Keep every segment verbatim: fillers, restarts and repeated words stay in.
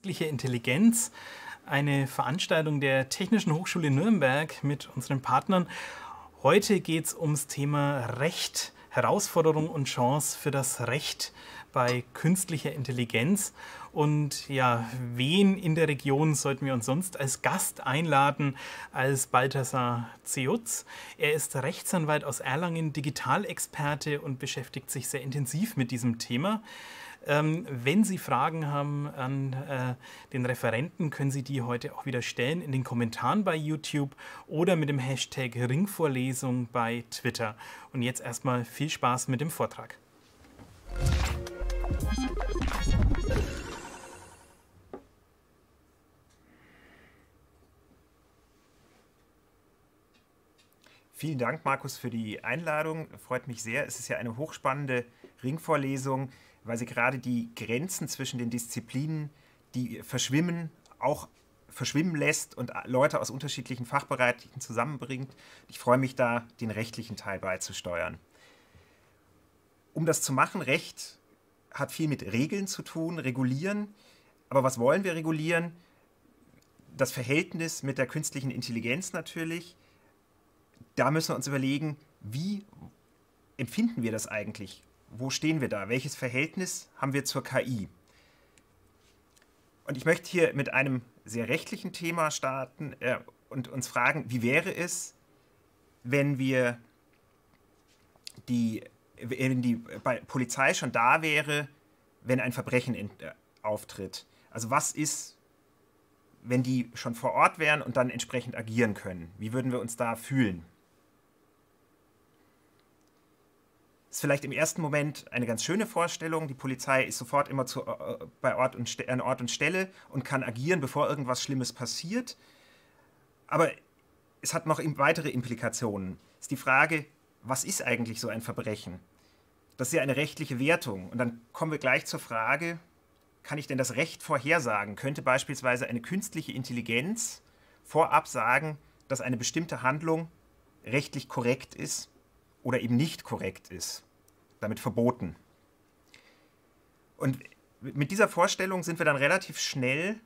künstliche Intelligenz, eine Veranstaltung der Technischen Hochschule Nürnberg mit unseren Partnern. Heute geht es ums Thema Recht, Herausforderung und Chance für das Recht bei künstlicher Intelligenz. Und ja, wen in der Region sollten wir uns sonst als Gast einladen als Balthasar Zeutz? Er ist Rechtsanwalt aus Erlangen, Digitalexperte und beschäftigt sich sehr intensiv mit diesem Thema. Ähm, wenn Sie Fragen haben an äh, den Referenten, können Sie die heute auch wieder stellen in den Kommentaren bei YouTube oder mit dem Hashtag Ringvorlesung bei Twitter. Und jetzt erstmal viel Spaß mit dem Vortrag. Vielen Dank, Markus, für die Einladung. Freut mich sehr. Es ist ja eine hochspannende Ringvorlesung, weil sie gerade die Grenzen zwischen den Disziplinen, die verschwimmen, auch verschwimmen lässt und Leute aus unterschiedlichen Fachbereichen zusammenbringt. Ich freue mich da, den rechtlichen Teil beizusteuern. Um das zu machen, Recht hat viel mit Regeln zu tun, regulieren. Aber was wollen wir regulieren? Das Verhältnis mit der künstlichen Intelligenz natürlich. Da müssen wir uns überlegen, wie empfinden wir das eigentlich? Wo stehen wir da? Welches Verhältnis haben wir zur K I? Und ich möchte hier mit einem sehr rechtlichen Thema starten äh, und uns fragen, wie wäre es, wenn wir die, wenn die Polizei schon da wäre, wenn ein Verbrechen in, äh, auftritt? Also was ist, wenn die schon vor Ort wären und dann entsprechend agieren können? Wie würden wir uns da fühlen? Ist vielleicht im ersten Moment eine ganz schöne Vorstellung. Die Polizei ist sofort immer zu, äh, bei Ort und an Ort und Stelle und kann agieren, bevor irgendwas Schlimmes passiert. Aber es hat noch weitere Implikationen. Es ist die Frage, was ist eigentlich so ein Verbrechen? Das ist ja eine rechtliche Wertung. Und dann kommen wir gleich zur Frage, kann ich denn das Recht vorhersagen? Könnte beispielsweise eine künstliche Intelligenz vorab sagen, dass eine bestimmte Handlung rechtlich korrekt ist oder eben nicht korrekt ist, damit verboten. Und mit dieser Vorstellung sind wir dann relativ schnell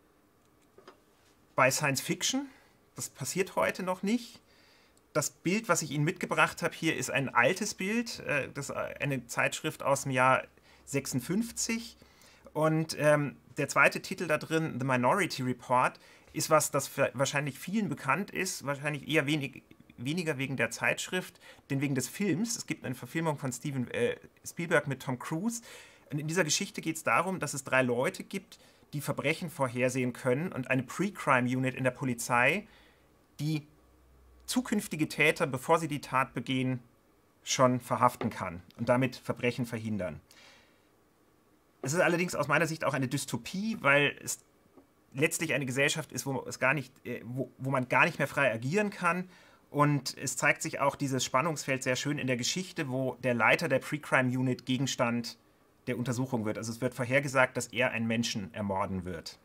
bei Science Fiction. Das passiert heute noch nicht. Das Bild, was ich Ihnen mitgebracht habe hier, ist ein altes Bild. Das ist eine Zeitschrift aus dem Jahr sechsundfünfzig. Und ähm, der zweite Titel da drin, The Minority Report, ist was, das für wahrscheinlich vielen bekannt ist, wahrscheinlich eher wenig weniger wegen der Zeitschrift, denn wegen des Films. Es gibt eine Verfilmung von Steven äh, Spielberg mit Tom Cruise. Und in dieser Geschichte geht es darum, dass es drei Leute gibt, die Verbrechen vorhersehen können und eine Pre-Crime-Unit in der Polizei, die zukünftige Täter, bevor sie die Tat begehen, schon verhaften kann und damit Verbrechen verhindern. Es ist allerdings aus meiner Sicht auch eine Dystopie, weil es letztlich eine Gesellschaft ist, wo, es gar nicht, äh, wo, wo man gar nicht mehr frei agieren kann. Und es zeigt sich auch dieses Spannungsfeld sehr schön in der Geschichte, wo der Leiter der Pre-Crime-Unit Gegenstand der Untersuchung wird. Also es wird vorhergesagt, dass er einen Menschen ermorden wird.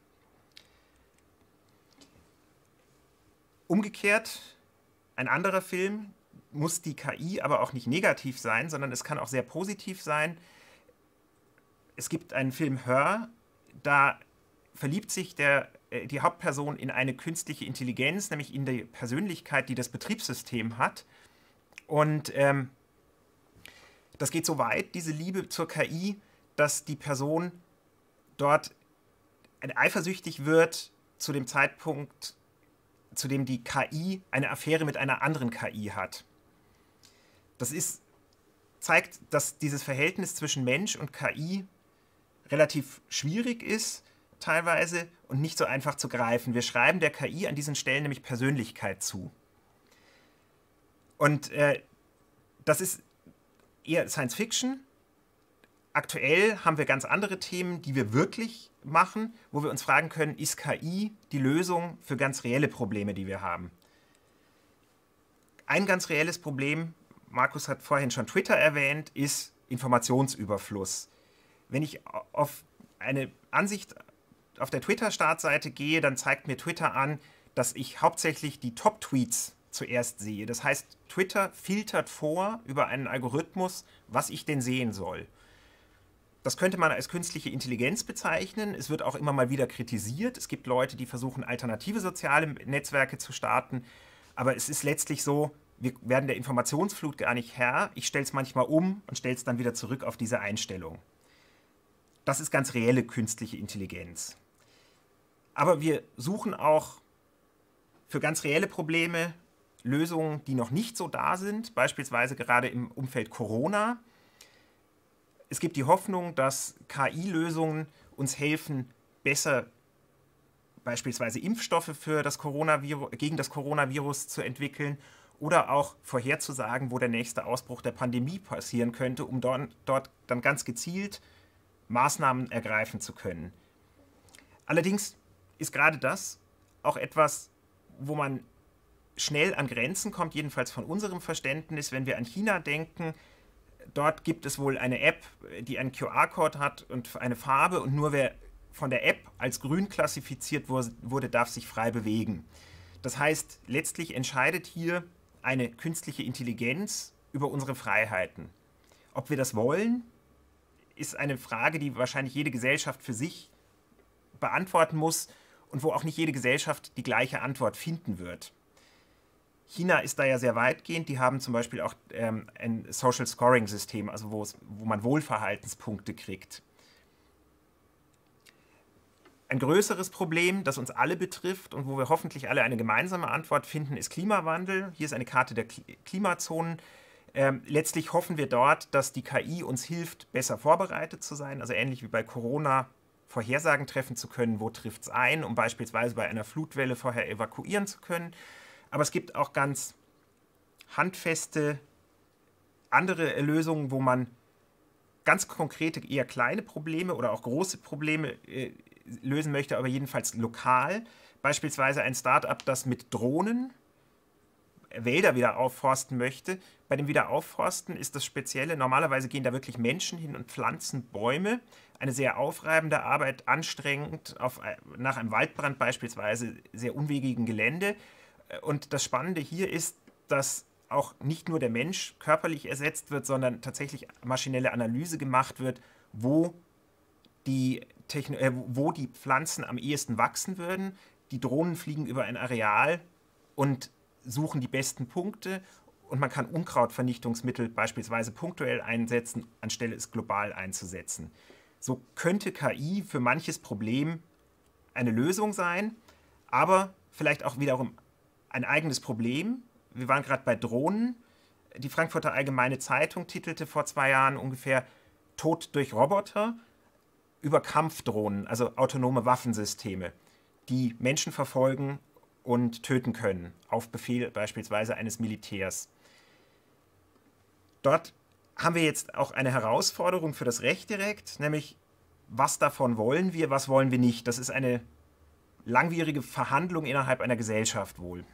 Umgekehrt, ein anderer Film, muss die K I aber auch nicht negativ sein, sondern es kann auch sehr positiv sein. Es gibt einen Film Her, da verliebt sich der die Hauptperson in eine künstliche Intelligenz, nämlich in die Persönlichkeit, die das Betriebssystem hat. Und ähm, das geht so weit, diese Liebe zur K I, dass die Person dort eifersüchtig wird zu dem Zeitpunkt, zu dem die K I eine Affäre mit einer anderen K I hat. Das ist, zeigt, dass dieses Verhältnis zwischen Mensch und K I relativ schwierig ist, teilweise, und nicht so einfach zu greifen. Wir schreiben der K I an diesen Stellen nämlich Persönlichkeit zu. Und äh, das ist eher Science Fiction. Aktuell haben wir ganz andere Themen, die wir wirklich machen, wo wir uns fragen können, ist K I die Lösung für ganz reelle Probleme, die wir haben? Ein ganz reelles Problem, Markus hat vorhin schon Twitter erwähnt, ist Informationsüberfluss. Wenn ich auf eine Ansicht auf der Twitter-Startseite gehe, dann zeigt mir Twitter an, dass ich hauptsächlich die Top-Tweets zuerst sehe. Das heißt, Twitter filtert vor über einen Algorithmus, was ich denn sehen soll. Das könnte man als künstliche Intelligenz bezeichnen. Es wird auch immer mal wieder kritisiert. Es gibt Leute, die versuchen, alternative soziale Netzwerke zu starten. Aber es ist letztlich so, wir werden der Informationsflut gar nicht Herr. Ich stelle es manchmal um und stelle es dann wieder zurück auf diese Einstellung. Das ist ganz reelle künstliche Intelligenz. Aber wir suchen auch für ganz reelle Probleme Lösungen, die noch nicht so da sind, beispielsweise gerade im Umfeld Corona. Es gibt die Hoffnung, dass K I-Lösungen uns helfen, besser beispielsweise Impfstoffe für das Coronavirus, gegen das Coronavirus zu entwickeln oder auch vorherzusagen, wo der nächste Ausbruch der Pandemie passieren könnte, um dort, dort dann ganz gezielt Maßnahmen ergreifen zu können. Allerdings ist gerade das auch etwas, wo man schnell an Grenzen kommt, jedenfalls von unserem Verständnis, wenn wir an China denken. Dort gibt es wohl eine App, die einen Q R-Code hat und eine Farbe und nur wer von der App als grün klassifiziert wurde, darf sich frei bewegen. Das heißt, letztlich entscheidet hier eine künstliche Intelligenz über unsere Freiheiten. Ob wir das wollen, ist eine Frage, die wahrscheinlich jede Gesellschaft für sich beantworten muss und wo auch nicht jede Gesellschaft die gleiche Antwort finden wird. China ist da ja sehr weitgehend. Die haben zum Beispiel auch ähm, ein Social Scoring System, also wo, es, wo man Wohlverhaltenspunkte kriegt. Ein größeres Problem, das uns alle betrifft und wo wir hoffentlich alle eine gemeinsame Antwort finden, ist Klimawandel. Hier ist eine Karte der Klimazonen. Ähm, letztlich hoffen wir dort, dass die K I uns hilft, besser vorbereitet zu sein, also ähnlich wie bei Corona Vorhersagen treffen zu können, wo trifft es ein, um beispielsweise bei einer Flutwelle vorher evakuieren zu können. Aber es gibt auch ganz handfeste andere Lösungen, wo man ganz konkrete, eher kleine Probleme oder auch große Probleme äh, lösen möchte, aber jedenfalls lokal. Beispielsweise ein Start-up, das mit Drohnen Wälder wieder aufforsten möchte. Bei dem Wiederaufforsten ist das Spezielle, normalerweise gehen da wirklich Menschen hin und pflanzen Bäume. Eine sehr aufreibende Arbeit, anstrengend, auf, nach einem Waldbrand beispielsweise, sehr unwegigen Gelände. Und das Spannende hier ist, dass auch nicht nur der Mensch körperlich ersetzt wird, sondern tatsächlich maschinelle Analyse gemacht wird, wo die, Techno äh, wo die Pflanzen am ehesten wachsen würden. Die Drohnen fliegen über ein Areal und suchen die besten Punkte und man kann Unkrautvernichtungsmittel beispielsweise punktuell einsetzen, anstelle es global einzusetzen. So könnte K I für manches Problem eine Lösung sein, aber vielleicht auch wiederum ein eigenes Problem. Wir waren gerade bei Drohnen. Die Frankfurter Allgemeine Zeitung titelte vor zwei Jahren ungefähr Tod durch Roboter über Kampfdrohnen, also autonome Waffensysteme, die Menschen verfolgen und töten können, auf Befehl beispielsweise eines Militärs. Dort haben wir jetzt auch eine Herausforderung für das Recht direkt, nämlich was davon wollen wir, was wollen wir nicht. Das ist eine langwierige Verhandlung innerhalb einer Gesellschaft wohl.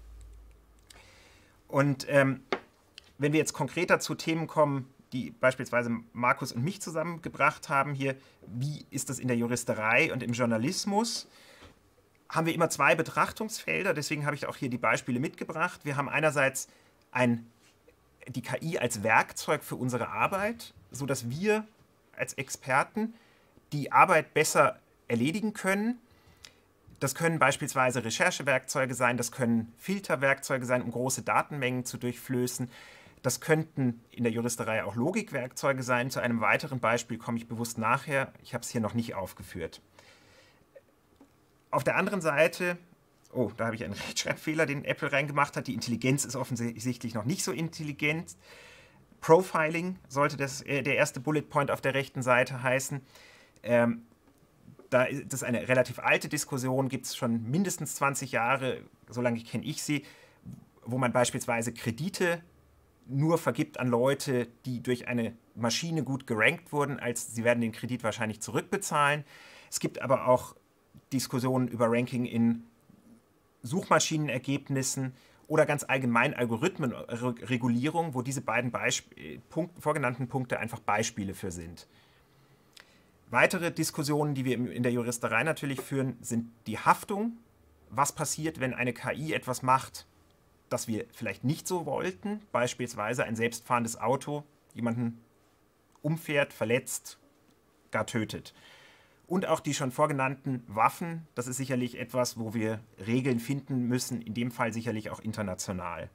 Und ähm, wenn wir jetzt konkreter zu Themen kommen, die beispielsweise Markus und mich zusammengebracht haben hier, wie ist das in der Juristerei und im Journalismus, haben wir immer zwei Betrachtungsfelder, deswegen habe ich auch hier die Beispiele mitgebracht. Wir haben einerseits ein, die K I als Werkzeug für unsere Arbeit, sodass wir als Experten die Arbeit besser erledigen können. Das können beispielsweise Recherchewerkzeuge sein, das können Filterwerkzeuge sein, um große Datenmengen zu durchflößen. Das könnten in der Juristerei auch Logikwerkzeuge sein. Zu einem weiteren Beispiel komme ich bewusst nachher. Ich habe es hier noch nicht aufgeführt. Auf der anderen Seite, oh, da habe ich einen Rechtschreibfehler, den Apple reingemacht hat. Die Intelligenz ist offensichtlich noch nicht so intelligent. Profiling sollte das, äh, der erste Bullet Point auf der rechten Seite heißen. Ähm, da ist das eine relativ alte Diskussion, gibt es schon mindestens zwanzig Jahre, so lange kenne ich sie, wo man beispielsweise Kredite nur vergibt an Leute, die durch eine Maschine gut gerankt wurden, als sie werden den Kredit wahrscheinlich zurückbezahlen. Es gibt aber auch Diskussionen über Ranking in Suchmaschinenergebnissen oder ganz allgemein Algorithmenregulierung, wo diese beiden Beisp- Punkt, vorgenannten Punkte einfach Beispiele für sind. Weitere Diskussionen, die wir in der Juristerei natürlich führen, sind die Haftung. Was passiert, wenn eine K I etwas macht, das wir vielleicht nicht so wollten? Beispielsweise ein selbstfahrendes Auto, jemanden umfährt, verletzt, gar tötet. Und auch die schon vorgenannten Waffen, das ist sicherlich etwas, wo wir Regeln finden müssen, in dem Fall sicherlich auch international.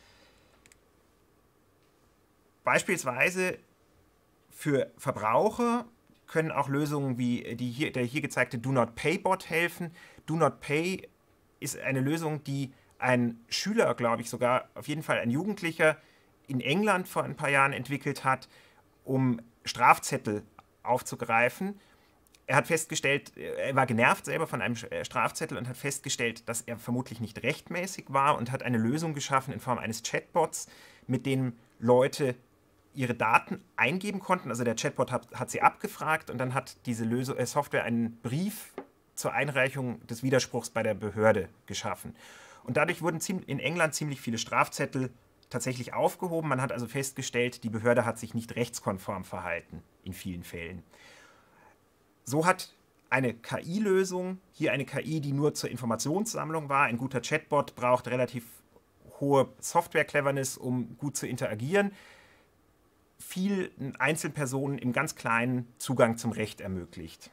Beispielsweise für Verbraucher können auch Lösungen wie die hier, der hier gezeigte Do Not Pay Bot helfen. Do Not Pay ist eine Lösung, die ein Schüler, glaube ich sogar, auf jeden Fall ein Jugendlicher in England vor ein paar Jahren entwickelt hat, um Strafzettel aufzugreifen. Er hat festgestellt, er war genervt selber von einem Strafzettel und hat festgestellt, dass er vermutlich nicht rechtmäßig war und hat eine Lösung geschaffen in Form eines Chatbots, mit dem Leute ihre Daten eingeben konnten. Also der Chatbot hat, hat sie abgefragt und dann hat diese Lösung, äh, Software einen Brief zur Einreichung des Widerspruchs bei der Behörde geschaffen. Und dadurch wurden in England ziemlich viele Strafzettel tatsächlich aufgehoben. Man hat also festgestellt, die Behörde hat sich nicht rechtskonform verhalten in vielen Fällen. So hat eine K I-Lösung, hier eine K I, die nur zur Informationssammlung war, ein guter Chatbot braucht relativ hohe Software-Cleverness, um gut zu interagieren, vielen Einzelpersonen im ganz kleinen Zugang zum Recht ermöglicht.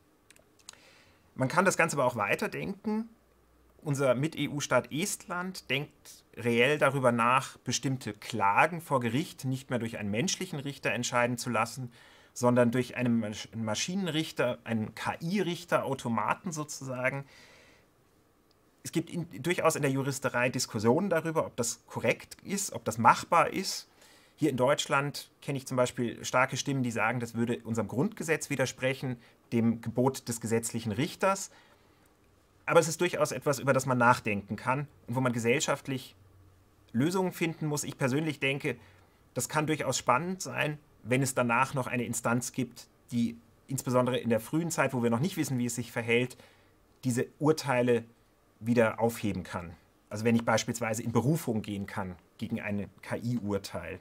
Man kann das Ganze aber auch weiterdenken. Unser Mit-E U-Staat Estland denkt reell darüber nach, bestimmte Klagen vor Gericht nicht mehr durch einen menschlichen Richter entscheiden zu lassen, sondern durch einen Maschinenrichter, einen K I-Richter, Automaten sozusagen. Es gibt in, durchaus in der Juristerei Diskussionen darüber, ob das korrekt ist, ob das machbar ist. Hier in Deutschland kenne ich zum Beispiel starke Stimmen, die sagen, das würde unserem Grundgesetz widersprechen, dem Gebot des gesetzlichen Richters. Aber es ist durchaus etwas, über das man nachdenken kann und wo man gesellschaftlich Lösungen finden muss. Ich persönlich denke, das kann durchaus spannend sein, wenn es danach noch eine Instanz gibt, die insbesondere in der frühen Zeit, wo wir noch nicht wissen, wie es sich verhält, diese Urteile wieder aufheben kann. Also wenn ich beispielsweise in Berufung gehen kann gegen ein K I-Urteil.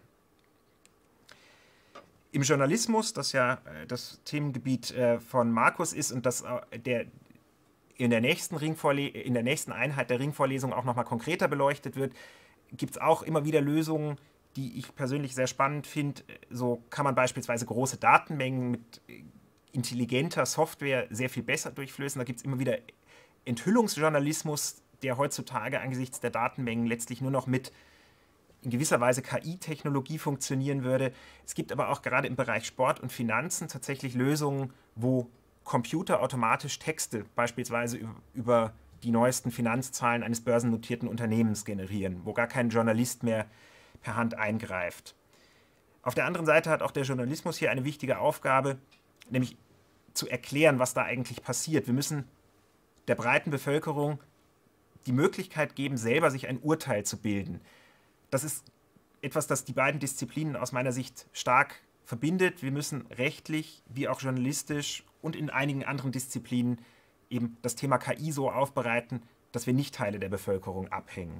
Im Journalismus, das ja das Themengebiet von Markus ist und das der in der nächsten Ringvorle- in der nächsten Einheit der Ringvorlesung auch nochmal konkreter beleuchtet wird, gibt es auch immer wieder Lösungen, die ich persönlich sehr spannend finde. So kann man beispielsweise große Datenmengen mit intelligenter Software sehr viel besser durchflößen. Da gibt es immer wieder Enthüllungsjournalismus, der heutzutage angesichts der Datenmengen letztlich nur noch mit in gewisser Weise K I-Technologie funktionieren würde. Es gibt aber auch gerade im Bereich Sport und Finanzen tatsächlich Lösungen, wo Computer automatisch Texte beispielsweise über die neuesten Finanzzahlen eines börsennotierten Unternehmens generieren, wo gar kein Journalist mehr per Hand eingreift. Auf der anderen Seite hat auch der Journalismus hier eine wichtige Aufgabe, nämlich zu erklären, was da eigentlich passiert. Wir müssen der breiten Bevölkerung die Möglichkeit geben, selber sich ein Urteil zu bilden. Das ist etwas, das die beiden Disziplinen aus meiner Sicht stark verbindet. Wir müssen rechtlich wie auch journalistisch und in einigen anderen Disziplinen eben das Thema K I so aufbereiten, dass wir nicht Teile der Bevölkerung abhängen.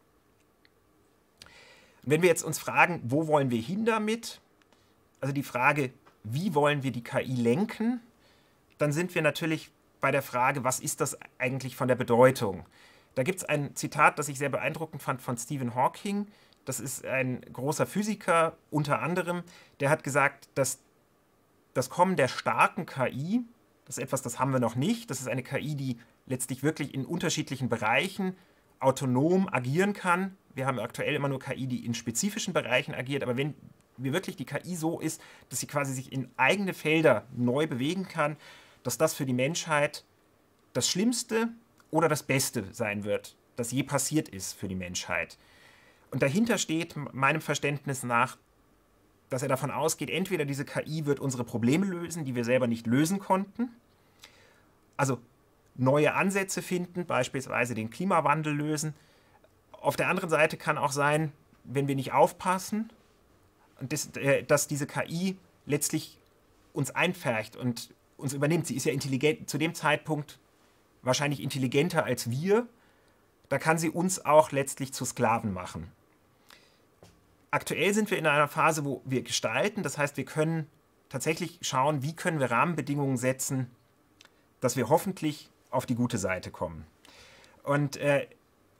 Und wenn wir jetzt uns fragen, wo wollen wir hin damit, also die Frage, wie wollen wir die K I lenken, dann sind wir natürlich bei der Frage, was ist das eigentlich von der Bedeutung? Da gibt es ein Zitat, das ich sehr beeindruckend fand von Stephen Hawking. Das ist ein großer Physiker unter anderem, der hat gesagt, dass das Kommen der starken K I, das ist etwas, das haben wir noch nicht, das ist eine K I, die letztlich wirklich in unterschiedlichen Bereichen autonom agieren kann. Wir haben aktuell immer nur K I, die in spezifischen Bereichen agiert, aber wenn wir wirklich die K I so ist, dass sie quasi sich in eigene Felder neu bewegen kann, dass das für die Menschheit das Schlimmste oder das Beste sein wird, das je passiert ist für die Menschheit. Und dahinter steht meinem Verständnis nach, dass er davon ausgeht, entweder diese K I wird unsere Probleme lösen, die wir selber nicht lösen konnten, also neue Ansätze finden, beispielsweise den Klimawandel lösen. Auf der anderen Seite kann auch sein, wenn wir nicht aufpassen, dass, dass diese K I letztlich uns einpfercht und uns übernimmt. Sie ist ja intelligent, zu dem Zeitpunkt wahrscheinlich intelligenter als wir. Da kann sie uns auch letztlich zu Sklaven machen. Aktuell sind wir in einer Phase, wo wir gestalten. Das heißt, wir können tatsächlich schauen, wie können wir Rahmenbedingungen setzen, dass wir hoffentlich auf die gute Seite kommen. Und äh,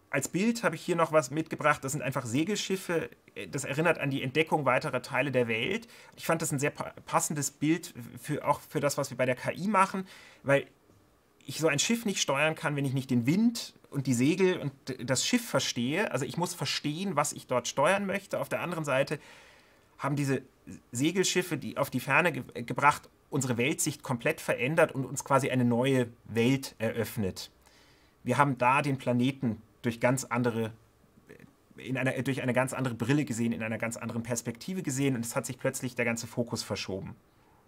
Als Bild habe ich hier noch was mitgebracht, das sind einfach Segelschiffe, das erinnert an die Entdeckung weiterer Teile der Welt. Ich fand das ein sehr passendes Bild für, auch für das, was wir bei der K I machen, weil ich so ein Schiff nicht steuern kann, wenn ich nicht den Wind und die Segel und das Schiff verstehe. Also ich muss verstehen, was ich dort steuern möchte. Auf der anderen Seite haben diese Segelschiffe, die auf die Ferne ge- gebracht, unsere Weltsicht komplett verändert und uns quasi eine neue Welt eröffnet. Wir haben da den Planeten durch ganz andere, in einer, durch eine ganz andere Brille gesehen, in einer ganz anderen Perspektive gesehen und es hat sich plötzlich der ganze Fokus verschoben.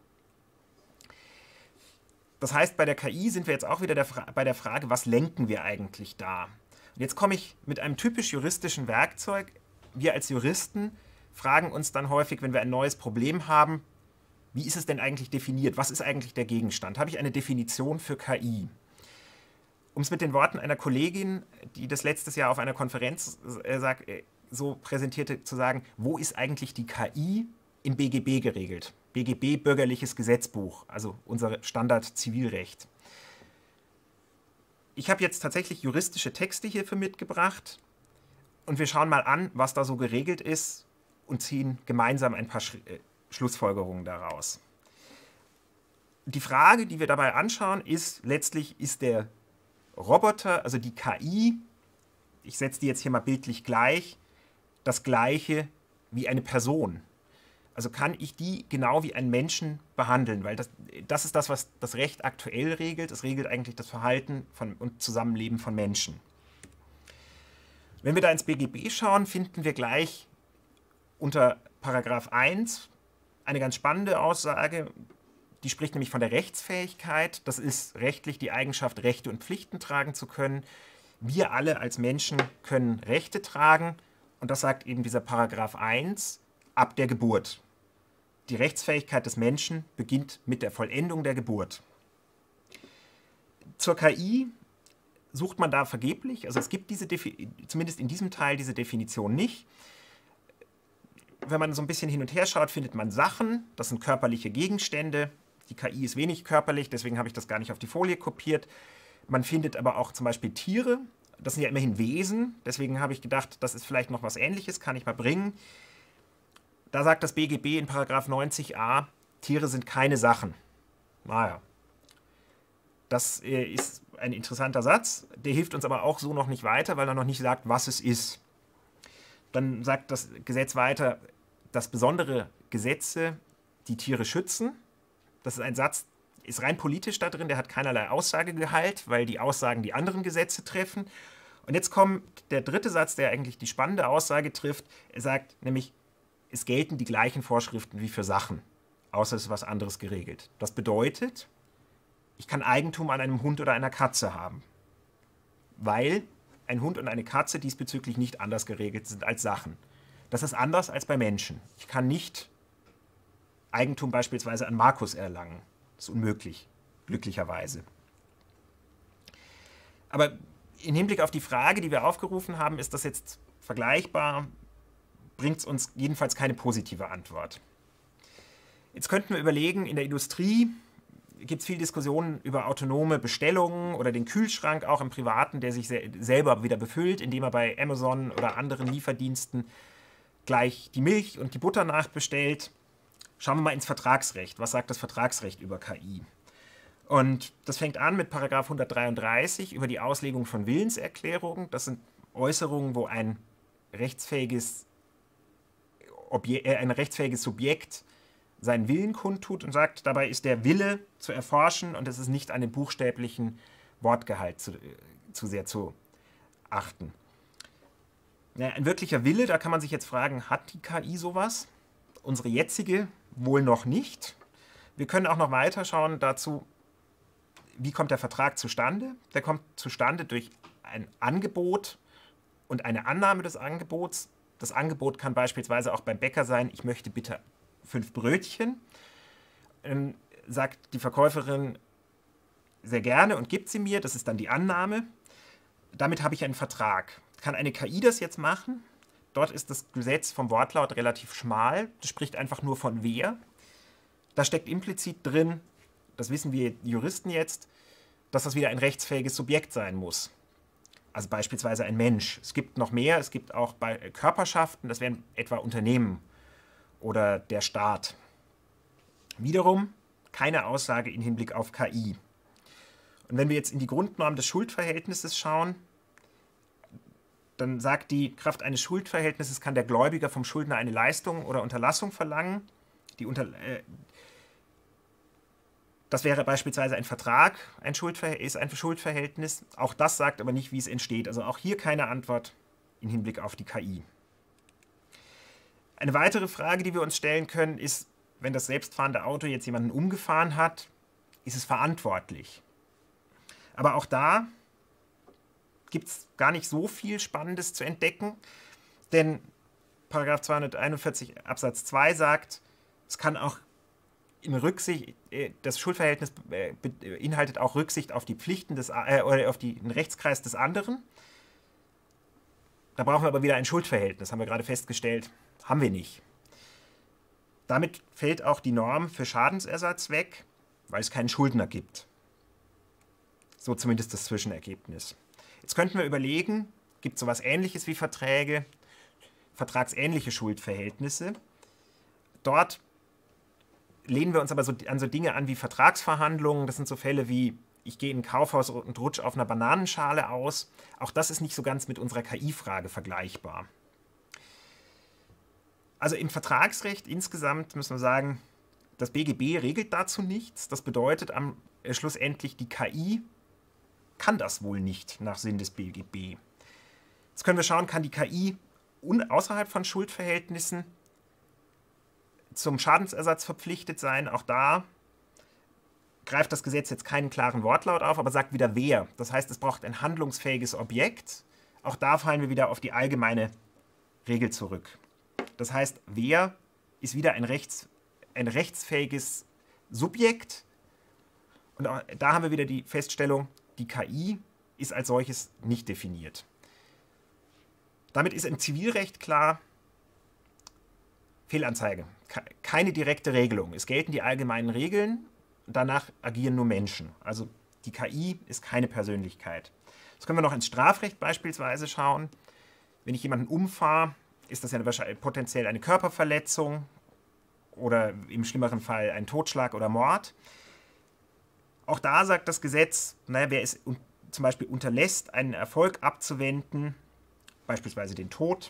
Das heißt, bei der K I sind wir jetzt auch wieder der Fra- bei der Frage, was lenken wir eigentlich da? Und jetzt komme ich mit einem typisch juristischen Werkzeug. Wir als Juristen fragen uns dann häufig, wenn wir ein neues Problem haben, wie ist es denn eigentlich definiert? Was ist eigentlich der Gegenstand? Habe ich eine Definition für K I? Um es mit den Worten einer Kollegin, die das letztes Jahr auf einer Konferenz äh, sag, äh, so präsentierte, zu sagen, wo ist eigentlich die K I im B G B geregelt? B G B, Bürgerliches Gesetzbuch, also unser Standard-Zivilrecht. Ich habe jetzt tatsächlich juristische Texte hierfür mitgebracht und wir schauen mal an, was da so geregelt ist und ziehen gemeinsam ein paar Sch äh, Schlussfolgerungen daraus. Die Frage, die wir dabei anschauen, ist letztlich, ist der Roboter, also die K I, ich setze die jetzt hier mal bildlich gleich, das gleiche wie eine Person. Also kann ich die genau wie einen Menschen behandeln, weil das, das ist das, was das Recht aktuell regelt. Es regelt eigentlich das Verhalten von, und Zusammenleben von Menschen. Wenn wir da ins B G B schauen, finden wir gleich unter Paragraph eins eine ganz spannende Aussage. Die spricht nämlich von der Rechtsfähigkeit. Das ist rechtlich die Eigenschaft, Rechte und Pflichten tragen zu können. Wir alle als Menschen können Rechte tragen. Und das sagt eben dieser Paragraph eins ab der Geburt. Die Rechtsfähigkeit des Menschen beginnt mit der Vollendung der Geburt. Zur K I sucht man da vergeblich. Also es gibt diese, zumindest in diesem Teil diese Definition nicht. Wenn man so ein bisschen hin und her schaut, findet man Sachen. Das sind körperliche Gegenstände. Die K I ist wenig körperlich, deswegen habe ich das gar nicht auf die Folie kopiert. Man findet aber auch zum Beispiel Tiere. Das sind ja immerhin Wesen. Deswegen habe ich gedacht, das ist vielleicht noch was Ähnliches, kann ich mal bringen. Da sagt das B G B in Paragraph neunzig a, Tiere sind keine Sachen. Naja, das äh, ist ein interessanter Satz. Der hilft uns aber auch so noch nicht weiter, weil er noch nicht sagt, was es ist. Dann sagt das Gesetz weiter, dass besondere Gesetze die Tiere schützen. Das ist ein Satz, ist rein politisch da drin, der hat keinerlei Aussagegehalt, weil die Aussagen die anderen Gesetze treffen. Und jetzt kommt der dritte Satz, der eigentlich die spannende Aussage trifft. Er sagt nämlich, es gelten die gleichen Vorschriften wie für Sachen, außer es ist was anderes geregelt. Das bedeutet, ich kann Eigentum an einem Hund oder einer Katze haben, weil ein Hund und eine Katze diesbezüglich nicht anders geregelt sind als Sachen. Das ist anders als bei Menschen. Ich kann nicht Eigentum beispielsweise an Markus erlangen. Das ist unmöglich, glücklicherweise. Aber im Hinblick auf die Frage, die wir aufgerufen haben, ist das jetzt vergleichbar, bringt es uns jedenfalls keine positive Antwort. Jetzt könnten wir überlegen, in der Industrie gibt es viel Diskussionen über autonome Bestellungen oder den Kühlschrank auch im Privaten, der sich se selber wieder befüllt, indem er bei Amazon oder anderen Lieferdiensten gleich die Milch und die Butter nachbestellt. Schauen wir mal ins Vertragsrecht. Was sagt das Vertragsrecht über K I? Und das fängt an mit Paragraph hundertdreiunddreißig über die Auslegung von Willenserklärungen. Das sind Äußerungen, wo ein rechtsfähiges, Obje äh, ein rechtsfähiges Subjekt seinen Willen kundtut und sagt, dabei ist der Wille zu erforschen und es ist nicht an den buchstäblichen Wortgehalt zu, zu sehr zu achten. Ja, ein wirklicher Wille, da kann man sich jetzt fragen, hat die K I sowas? Unsere jetzige wohl noch nicht. Wir können auch noch weiter schauen dazu, wie kommt der Vertrag zustande? Der kommt zustande durch ein Angebot und eine Annahme des Angebots. Das Angebot kann beispielsweise auch beim Bäcker sein, ich möchte bitte fünf Brötchen. Dann sagt die Verkäuferin sehr gerne und gibt sie mir, das ist dann die Annahme. Damit habe ich einen Vertrag. Kann eine K I das jetzt machen? Dort ist das Gesetz vom Wortlaut relativ schmal. Das spricht einfach nur von wer. Da steckt implizit drin, das wissen wir Juristen jetzt, dass das wieder ein rechtsfähiges Subjekt sein muss. Also beispielsweise ein Mensch. Es gibt noch mehr, es gibt auch bei Körperschaften, das wären etwa Unternehmen oder der Staat. Wiederum keine Aussage im Hinblick auf K I. Und wenn wir jetzt in die Grundnorm des Schuldverhältnisses schauen, dann sagt die, Kraft eines Schuldverhältnisses kann der Gläubiger vom Schuldner eine Leistung oder Unterlassung verlangen. Die unter, äh, das wäre beispielsweise ein Vertrag, ein Schuldver- ist ein Schuldverhältnis. Auch das sagt aber nicht, wie es entsteht. Also auch hier keine Antwort im Hinblick auf die K I. Eine weitere Frage, die wir uns stellen können, ist, wenn das selbstfahrende Auto jetzt jemanden umgefahren hat, ist es verantwortlich? Aber auch da gibt es gar nicht so viel Spannendes zu entdecken, denn Paragraph zweihunderteinundvierzig Absatz zwei sagt, es kann auch im Rücksicht, das Schuldverhältnis beinhaltet auch Rücksicht auf die Pflichten des, äh, oder auf die, den Rechtskreis des anderen. Da brauchen wir aber wieder ein Schuldverhältnis, haben wir gerade festgestellt, haben wir nicht. Damit fällt auch die Norm für Schadensersatz weg, weil es keinen Schuldner gibt. So zumindest das Zwischenergebnis. Jetzt könnten wir überlegen, gibt es sowas Ähnliches wie Verträge, vertragsähnliche Schuldverhältnisse. Dort lehnen wir uns aber so an so Dinge an wie Vertragsverhandlungen. Das sind so Fälle wie, ich gehe in ein Kaufhaus und rutsche auf einer Bananenschale aus. Auch das ist nicht so ganz mit unserer K I-Frage vergleichbar. Also im Vertragsrecht insgesamt müssen wir sagen, das B G B regelt dazu nichts. Das bedeutet am, äh, schlussendlich, die K I kann das wohl nicht nach Sinn des B G B. Jetzt können wir schauen, kann die K I außerhalb von Schuldverhältnissen zum Schadensersatz verpflichtet sein. Auch da greift das Gesetz jetzt keinen klaren Wortlaut auf, aber sagt wieder wer. Das heißt, es braucht ein handlungsfähiges Objekt. Auch da fallen wir wieder auf die allgemeine Regel zurück. Das heißt, wer ist wieder ein, rechts, ein rechtsfähiges Subjekt. Und auch, da haben wir wieder die Feststellung, die K I ist als solches nicht definiert. Damit ist im Zivilrecht klar, Fehlanzeige, keine direkte Regelung. Es gelten die allgemeinen Regeln, danach agieren nur Menschen. Also die K I ist keine Persönlichkeit. Jetzt können wir noch ins Strafrecht beispielsweise schauen. Wenn ich jemanden umfahre, ist das ja wahrscheinlich potenziell eine Körperverletzung oder im schlimmeren Fall ein Totschlag oder Mord. Auch da sagt das Gesetz, naja, wer es zum Beispiel unterlässt, einen Erfolg abzuwenden, beispielsweise den Tod,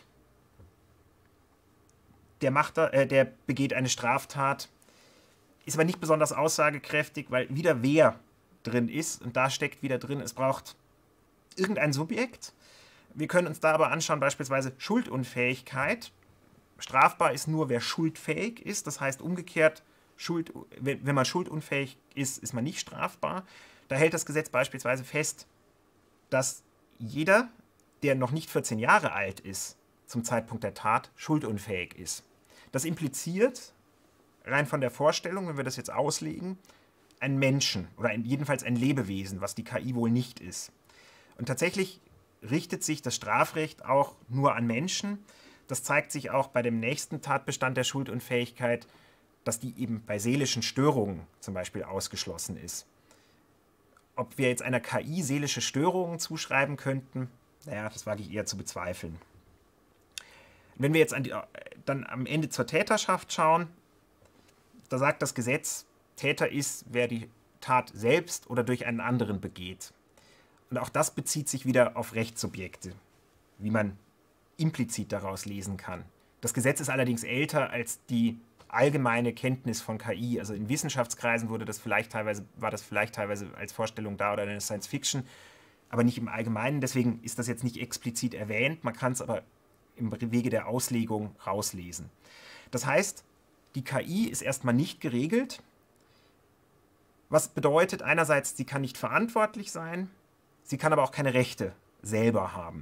der, macht, äh, der begeht eine Straftat, ist aber nicht besonders aussagekräftig, weil wieder wer drin ist und da steckt wieder drin, es braucht irgendein Subjekt. Wir können uns da aber anschauen, beispielsweise Schuldunfähigkeit. Strafbar ist nur, wer schuldfähig ist. Das heißt umgekehrt, Schuld, wenn man schuldunfähig ist, ist man nicht strafbar. Da hält das Gesetz beispielsweise fest, dass jeder, der noch nicht vierzehn Jahre alt ist, zum Zeitpunkt der Tat schuldunfähig ist. Das impliziert, rein von der Vorstellung, wenn wir das jetzt auslegen, einen Menschen oder ein, jedenfalls ein Lebewesen, was die K I wohl nicht ist. Und tatsächlich richtet sich das Strafrecht auch nur an Menschen. Das zeigt sich auch bei dem nächsten Tatbestand der Schuldunfähigkeit, dass die eben bei seelischen Störungen zum Beispiel ausgeschlossen ist. Ob wir jetzt einer K I seelische Störungen zuschreiben könnten, naja, das wage ich eher zu bezweifeln. Wenn wir jetzt an die, dann am Ende zur Täterschaft schauen, da sagt das Gesetz, Täter ist, wer die Tat selbst oder durch einen anderen begeht. Und auch das bezieht sich wieder auf Rechtssubjekte, wie man implizit daraus lesen kann. Das Gesetz ist allerdings älter als die allgemeine Kenntnis von K I. Also in Wissenschaftskreisen wurde das vielleicht teilweise, war das vielleicht teilweise als Vorstellung da oder eine Science Fiction, aber nicht im Allgemeinen. Deswegen ist das jetzt nicht explizit erwähnt. Man kann es aber im Wege der Auslegung rauslesen. Das heißt, die K I ist erstmal nicht geregelt. Was bedeutet einerseits, sie kann nicht verantwortlich sein, sie kann aber auch keine Rechte selber haben.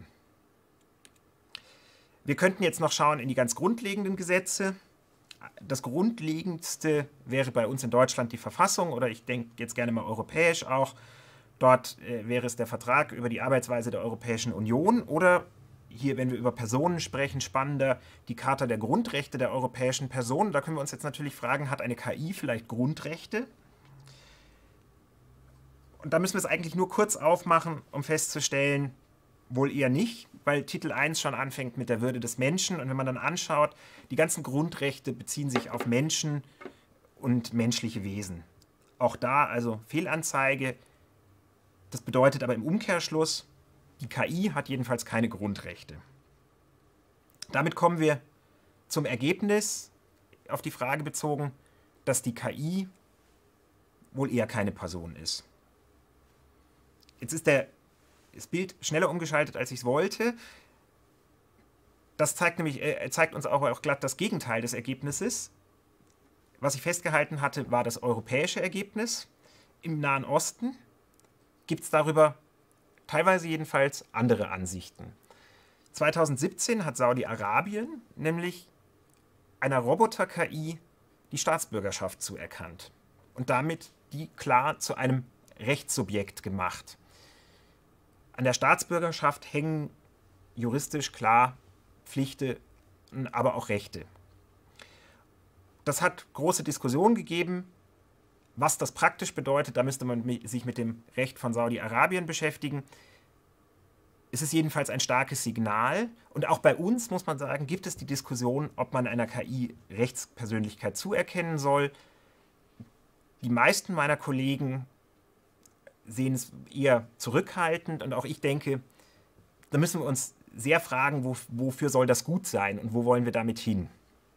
Wir könnten jetzt noch schauen in die ganz grundlegenden Gesetze. Das Grundlegendste wäre bei uns in Deutschland die Verfassung oder ich denke jetzt gerne mal europäisch auch. Dort äh, wäre es der Vertrag über die Arbeitsweise der Europäischen Union oder hier, wenn wir über Personen sprechen, spannender, die Charta der Grundrechte der europäischen Personen. Da können wir uns jetzt natürlich fragen, hat eine K I vielleicht Grundrechte? Und da müssen wir es eigentlich nur kurz aufmachen, um festzustellen, wohl eher nicht, weil Titel eins schon anfängt mit der Würde des Menschen. Und wenn man dann anschaut, die ganzen Grundrechte beziehen sich auf Menschen und menschliche Wesen. Auch da also Fehlanzeige. Das bedeutet aber im Umkehrschluss, die K I hat jedenfalls keine Grundrechte. Damit kommen wir zum Ergebnis, auf die Frage bezogen, dass die K I wohl eher keine Person ist. Jetzt ist der, das Bild schneller umgeschaltet, als ich es wollte. Das zeigt, nämlich, äh, zeigt uns auch, auch glatt das Gegenteil des Ergebnisses. Was ich festgehalten hatte, war das europäische Ergebnis. Im Nahen Osten gibt es darüber teilweise jedenfalls andere Ansichten. zweitausendsiebzehn hat Saudi-Arabien nämlich einer Roboter-K I die Staatsbürgerschaft zuerkannt und damit die klar zu einem Rechtssubjekt gemacht. An der Staatsbürgerschaft hängen juristisch klar Pflichten, aber auch Rechte. Das hat große Diskussionen gegeben, was das praktisch bedeutet. Da müsste man sich mit dem Recht von Saudi-Arabien beschäftigen. Es ist jedenfalls ein starkes Signal. Und auch bei uns, muss man sagen, gibt es die Diskussion, ob man einer K I Rechtspersönlichkeit zuerkennen soll. Die meisten meiner Kollegen sehen es eher zurückhaltend. Und auch ich denke, da müssen wir uns sehr fragen, wo, wofür soll das gut sein und wo wollen wir damit hin.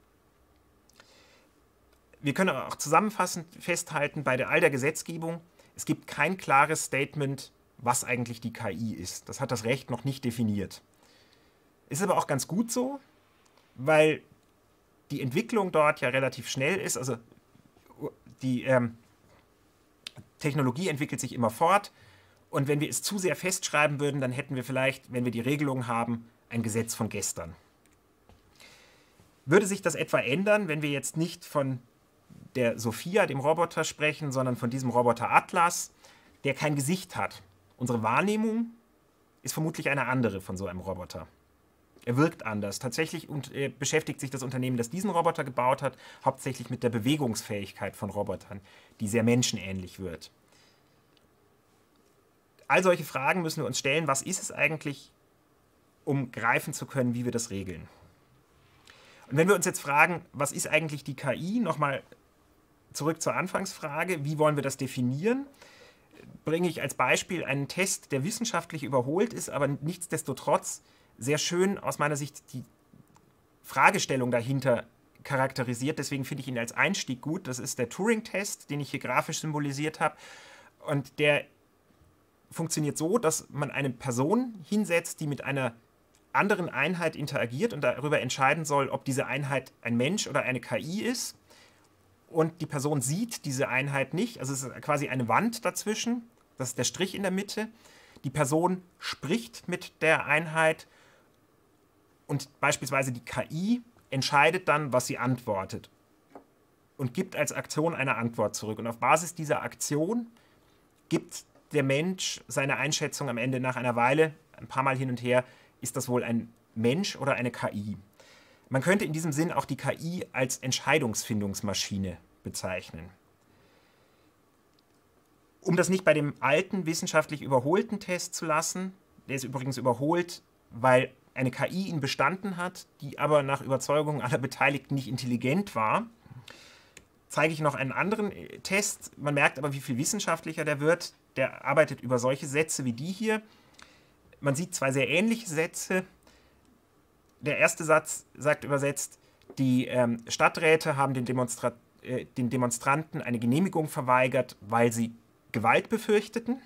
Wir können auch zusammenfassend festhalten, bei der, all der Gesetzgebung, es gibt kein klares Statement, was eigentlich die K I ist. Das hat das Recht noch nicht definiert. Ist aber auch ganz gut so, weil die Entwicklung dort ja relativ schnell ist. Also die ähm, Technologie entwickelt sich immer fort. Und wenn wir es zu sehr festschreiben würden, dann hätten wir vielleicht, wenn wir die Regelung haben, ein Gesetz von gestern. Würde sich das etwa ändern, wenn wir jetzt nicht von der Sophia, dem Roboter, sprechen, sondern von diesem Roboter Atlas, der kein Gesicht hat? Unsere Wahrnehmung ist vermutlich eine andere von so einem Roboter. Er wirkt anders. Tatsächlich und, äh, beschäftigt sich das Unternehmen, das diesen Roboter gebaut hat, hauptsächlich mit der Bewegungsfähigkeit von Robotern, die sehr menschenähnlich wird. All solche Fragen müssen wir uns stellen. Was ist es eigentlich, um greifen zu können, wie wir das regeln? Und wenn wir uns jetzt fragen, was ist eigentlich die K I? Nochmal zurück zur Anfangsfrage, wie wollen wir das definieren? Bringe ich als Beispiel einen Test, der wissenschaftlich überholt ist, aber nichtsdestotrotz sehr schön aus meiner Sicht die Fragestellung dahinter charakterisiert. Deswegen finde ich ihn als Einstieg gut. Das ist der Turing-Test, den ich hier grafisch symbolisiert habe. Und der funktioniert so, dass man eine Person hinsetzt, die mit einer anderen Einheit interagiert und darüber entscheiden soll, ob diese Einheit ein Mensch oder eine K I ist. Und die Person sieht diese Einheit nicht. Also es ist quasi eine Wand dazwischen. Das ist der Strich in der Mitte. Die Person spricht mit der Einheit und beispielsweise die K I entscheidet dann, was sie antwortet und gibt als Aktion eine Antwort zurück. Und auf Basis dieser Aktion gibt der Mensch seine Einschätzung am Ende nach einer Weile, ein paar Mal hin und her, ist das wohl ein Mensch oder eine K I. Man könnte in diesem Sinn auch die K I als Entscheidungsfindungsmaschine bezeichnen. Um das nicht bei dem alten, wissenschaftlich überholten Test zu lassen, der ist übrigens überholt, weil eine K I ihn bestanden hat, die aber nach Überzeugung aller Beteiligten nicht intelligent war, zeige ich noch einen anderen Test. Man merkt aber, wie viel wissenschaftlicher der wird. Der arbeitet über solche Sätze wie die hier. Man sieht zwei sehr ähnliche Sätze. Der erste Satz sagt übersetzt, die ähm, Stadträte haben den, Demonstra äh, den Demonstranten eine Genehmigung verweigert, weil sie Gewalt befürchteten.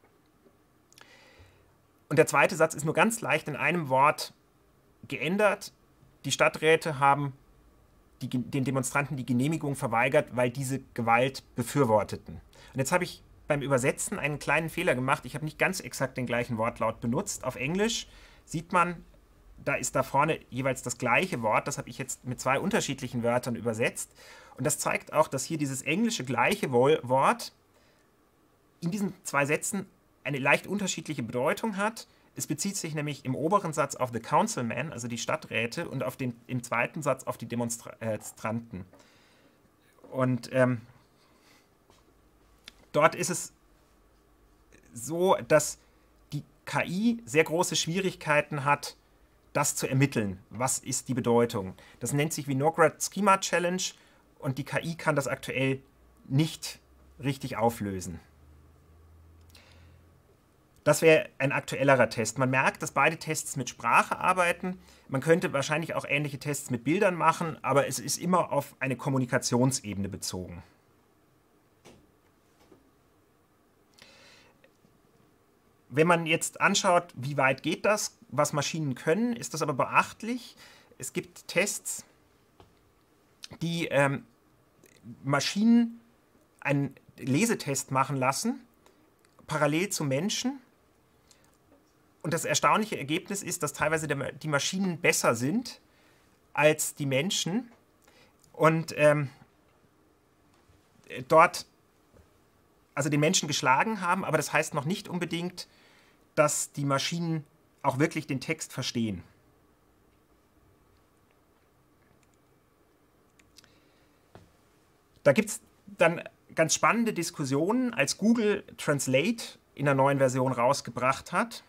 Und der zweite Satz ist nur ganz leicht in einem Wort geändert. Die Stadträte haben die, den Demonstranten die Genehmigung verweigert, weil diese Gewalt befürworteten. Und jetzt habe ich beim Übersetzen einen kleinen Fehler gemacht. Ich habe nicht ganz exakt den gleichen Wortlaut benutzt. Auf Englisch sieht man, da ist da vorne jeweils das gleiche Wort. Das habe ich jetzt mit zwei unterschiedlichen Wörtern übersetzt. Und das zeigt auch, dass hier dieses englische gleiche Wort in diesen zwei Sätzen eine leicht unterschiedliche Bedeutung hat. Es bezieht sich nämlich im oberen Satz auf the councilmen, also die Stadträte, und auf den, im zweiten Satz auf die Demonstranten. Und ähm, dort ist es so, dass die K I sehr große Schwierigkeiten hat, das zu ermitteln. Was ist die Bedeutung? Das nennt sich Vinograd Schema Challenge und die K I kann das aktuell nicht richtig auflösen. Das wäre ein aktuellerer Test. Man merkt, dass beide Tests mit Sprache arbeiten. Man könnte wahrscheinlich auch ähnliche Tests mit Bildern machen, aber es ist immer auf eine Kommunikationsebene bezogen. Wenn man jetzt anschaut, wie weit geht das, was Maschinen können, ist das aber beachtlich. Es gibt Tests, die ähm, Maschinen einen Lesetest machen lassen, parallel zu Menschen. Und das erstaunliche Ergebnis ist, dass teilweise die Maschinen besser sind als die Menschen und ähm, dort also den Menschen geschlagen haben, aber das heißt noch nicht unbedingt, dass die Maschinen auch wirklich den Text verstehen. Da gibt es dann ganz spannende Diskussionen, als Google Translate in der neuen Version rausgebracht hat,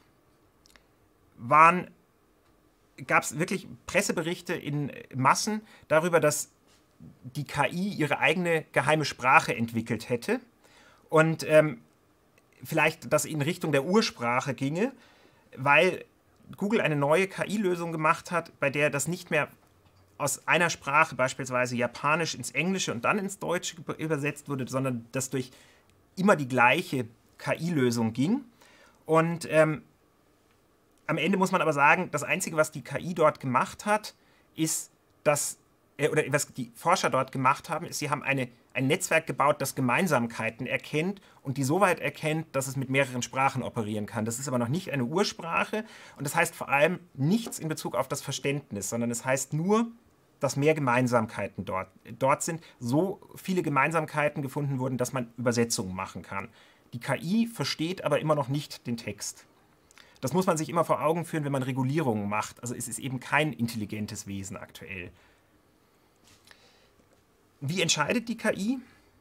gab es wirklich Presseberichte in Massen darüber, dass die K I ihre eigene geheime Sprache entwickelt hätte und ähm, vielleicht das in Richtung der Ursprache ginge, weil Google eine neue K I-Lösung gemacht hat, bei der das nicht mehr aus einer Sprache, beispielsweise Japanisch, ins Englische und dann ins Deutsche übersetzt wurde, sondern das durch immer die gleiche K I-Lösung ging. Und ähm, am Ende muss man aber sagen, das Einzige, was die K I dort gemacht hat, ist, dass, äh, oder was die Forscher dort gemacht haben, ist, sie haben eine, ein Netzwerk gebaut, das Gemeinsamkeiten erkennt und die so weit erkennt, dass es mit mehreren Sprachen operieren kann. Das ist aber noch nicht eine Ursprache und das heißt vor allem nichts in Bezug auf das Verständnis, sondern es heißt nur, dass mehr Gemeinsamkeiten dort, dort sind, so viele Gemeinsamkeiten gefunden wurden, dass man Übersetzungen machen kann. Die K I versteht aber immer noch nicht den Text. Das muss man sich immer vor Augen führen, wenn man Regulierungen macht. Also es ist eben kein intelligentes Wesen aktuell. Wie entscheidet die K I?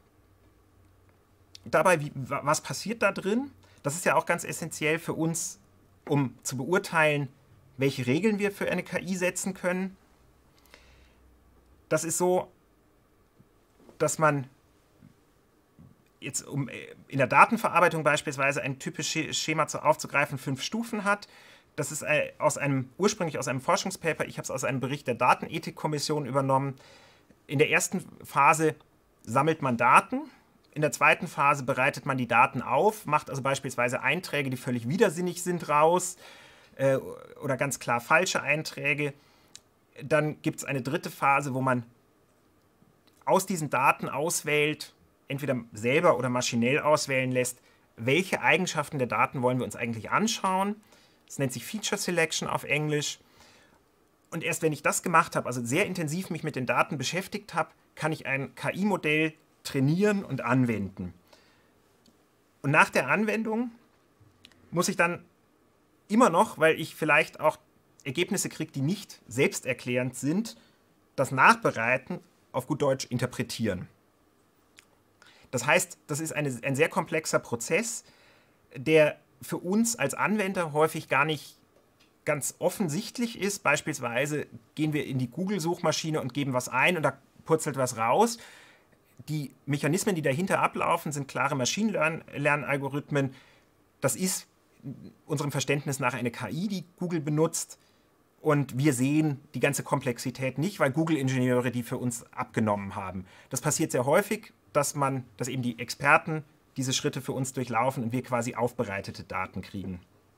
Dabei, wie, was passiert da drin? Das ist ja auch ganz essentiell für uns, um zu beurteilen, welche Regeln wir für eine K I setzen können. Das ist so, dass man jetzt um in der Datenverarbeitung beispielsweise ein typisches Schema aufzugreifen, fünf Stufen hat. Das ist aus einem, ursprünglich aus einem Forschungspaper, ich habe es aus einem Bericht der Datenethikkommission übernommen. In der ersten Phase sammelt man Daten, in der zweiten Phase bereitet man die Daten auf, macht also beispielsweise Einträge, die völlig widersinnig sind, raus äh, oder ganz klar falsche Einträge. Dann gibt es eine dritte Phase, wo man aus diesen Daten auswählt, entweder selber oder maschinell auswählen lässt, welche Eigenschaften der Daten wollen wir uns eigentlich anschauen. Das nennt sich Feature Selection auf Englisch. Und erst wenn ich das gemacht habe, also sehr intensiv mich mit den Daten beschäftigt habe, kann ich ein K I-Modell trainieren und anwenden. Und nach der Anwendung muss ich dann immer noch, weil ich vielleicht auch Ergebnisse kriege, die nicht selbsterklärend sind, das Nachbereiten, auf gut Deutsch interpretieren. Das heißt, das ist eine, ein sehr komplexer Prozess, der für uns als Anwender häufig gar nicht ganz offensichtlich ist. Beispielsweise gehen wir in die Google-Suchmaschine und geben was ein und da purzelt was raus. Die Mechanismen, die dahinter ablaufen, sind klare Maschinenlernalgorithmen. Das ist unserem Verständnis nach eine K I, die Google benutzt. Und wir sehen die ganze Komplexität nicht, weil Google-Ingenieure die für uns abgenommen haben. Das passiert sehr häufig, dass man, dass eben die Experten diese Schritte für uns durchlaufen und wir quasi aufbereitete Daten kriegen.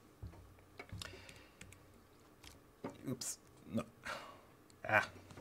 Ups. No. Ah.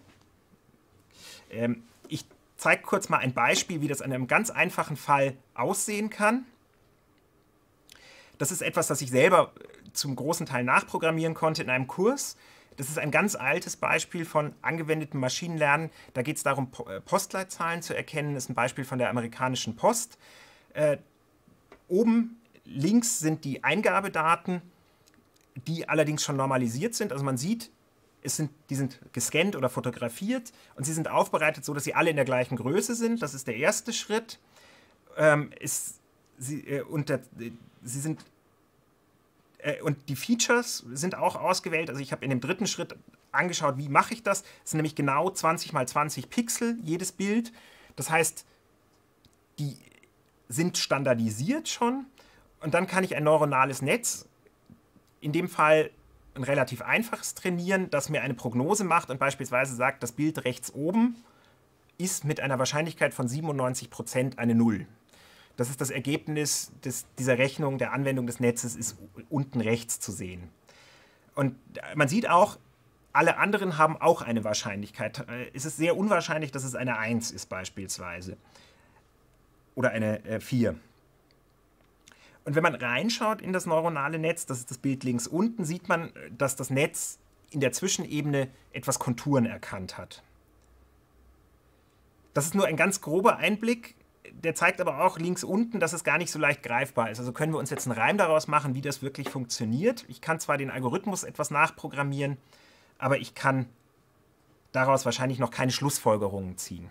Ähm, ich zeige kurz mal ein Beispiel, wie das an einem ganz einfachen Fall aussehen kann. Das ist etwas, das ich selber zum großen Teil nachprogrammieren konnte in einem Kurs. Das ist ein ganz altes Beispiel von angewendetem Maschinenlernen. Da geht es darum, Postleitzahlen zu erkennen. Das ist ein Beispiel von der amerikanischen Post. Äh, oben links sind die Eingabedaten, die allerdings schon normalisiert sind. Also man sieht, es sind, die sind gescannt oder fotografiert und sie sind aufbereitet, so dass sie alle in der gleichen Größe sind. Das ist der erste Schritt. Ähm, ist, sie, äh, und der, sie sind Und die Features sind auch ausgewählt. Also ich habe in dem dritten Schritt angeschaut, wie mache ich das. Es sind nämlich genau zwanzig mal zwanzig Pixel, jedes Bild. Das heißt, die sind standardisiert schon. Und dann kann ich ein neuronales Netz, in dem Fall ein relativ einfaches trainieren, das mir eine Prognose macht und beispielsweise sagt, das Bild rechts oben ist mit einer Wahrscheinlichkeit von siebenundneunzig Prozent eine Null. Das ist das Ergebnis des, dieser Rechnung der Anwendung des Netzes, ist unten rechts zu sehen. Und man sieht auch, alle anderen haben auch eine Wahrscheinlichkeit. Es ist sehr unwahrscheinlich, dass es eine eins ist beispielsweise. Oder eine äh, vier. Und wenn man reinschaut in das neuronale Netz, das ist das Bild links unten, sieht man, dass das Netz in der Zwischenebene etwas Konturen erkannt hat. Das ist nur ein ganz grober Einblick, der zeigt aber auch links unten, dass es gar nicht so leicht greifbar ist. Also können wir uns jetzt einen Reim daraus machen, wie das wirklich funktioniert. Ich kann zwar den Algorithmus etwas nachprogrammieren, aber ich kann daraus wahrscheinlich noch keine Schlussfolgerungen ziehen.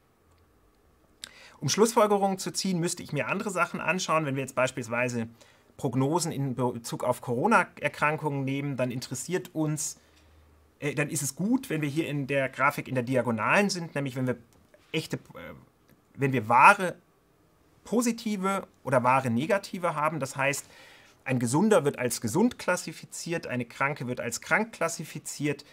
Um Schlussfolgerungen zu ziehen, müsste ich mir andere Sachen anschauen. Wenn wir jetzt beispielsweise Prognosen in Bezug auf Corona-Erkrankungen nehmen, dann interessiert uns, äh, dann ist es gut, wenn wir hier in der Grafik in der Diagonalen sind, nämlich wenn wir echte, äh, wenn wir wahre positive oder wahre negative haben. Das heißt, ein Gesunder wird als gesund klassifiziert, eine Kranke wird als krank klassifiziert.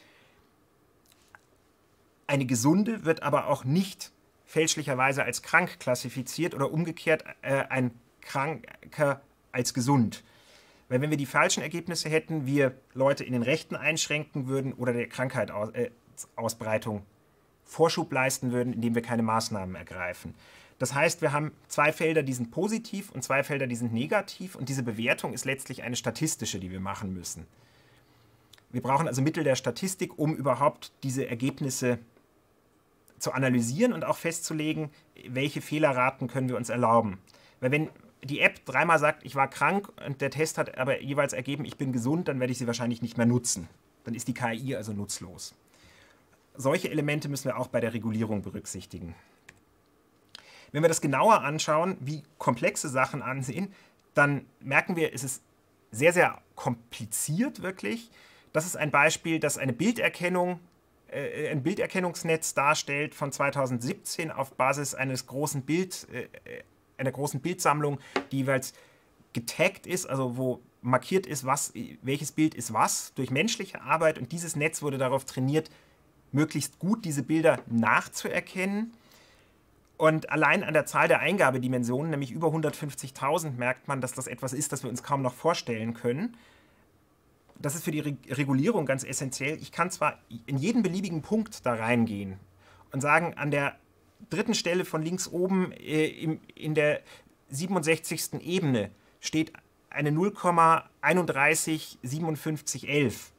Eine Gesunde wird aber auch nicht fälschlicherweise als krank klassifiziert oder umgekehrt äh, ein Kranker als gesund. Weil wenn wir die falschen Ergebnisse hätten, wir Leute in den Rechten einschränken würden oder der Krankheit aus, äh, Ausbreitung Vorschub leisten würden, indem wir keine Maßnahmen ergreifen. Das heißt, wir haben zwei Felder, die sind positiv und zwei Felder, die sind negativ und diese Bewertung ist letztlich eine statistische, die wir machen müssen. Wir brauchen also Mittel der Statistik, um überhaupt diese Ergebnisse zu analysieren und auch festzulegen, welche Fehlerraten können wir uns erlauben. Weil wenn die App dreimal sagt, ich war krank und der Test hat aber jeweils ergeben, ich bin gesund, dann werde ich sie wahrscheinlich nicht mehr nutzen. Dann ist die K I also nutzlos. Solche Elemente müssen wir auch bei der Regulierung berücksichtigen. Wenn wir das genauer anschauen, wie komplexe Sachen ansehen, dann merken wir, es ist sehr, sehr kompliziert wirklich. Das ist ein Beispiel, das eine Bilderkennung ein Bilderkennungsnetz darstellt von zweitausendsiebzehn auf Basis eines großen Bild, äh, einer großen Bildsammlung, die jeweils getaggt ist, also wo markiert ist, was, welches Bild ist was, durch menschliche Arbeit. Und dieses Netz wurde darauf trainiert, möglichst gut diese Bilder nachzuerkennen. Und allein an der Zahl der Eingabedimensionen, nämlich über hundertfünfzigtausend, merkt man, dass das etwas ist, das wir uns kaum noch vorstellen können. Das ist für die Re Regulierung ganz essentiell. Ich kann zwar in jeden beliebigen Punkt da reingehen und sagen, an der dritten Stelle von links oben äh, im, in der siebenundsechzigsten Ebene steht eine null Komma eins drei sieben fünf eins eins.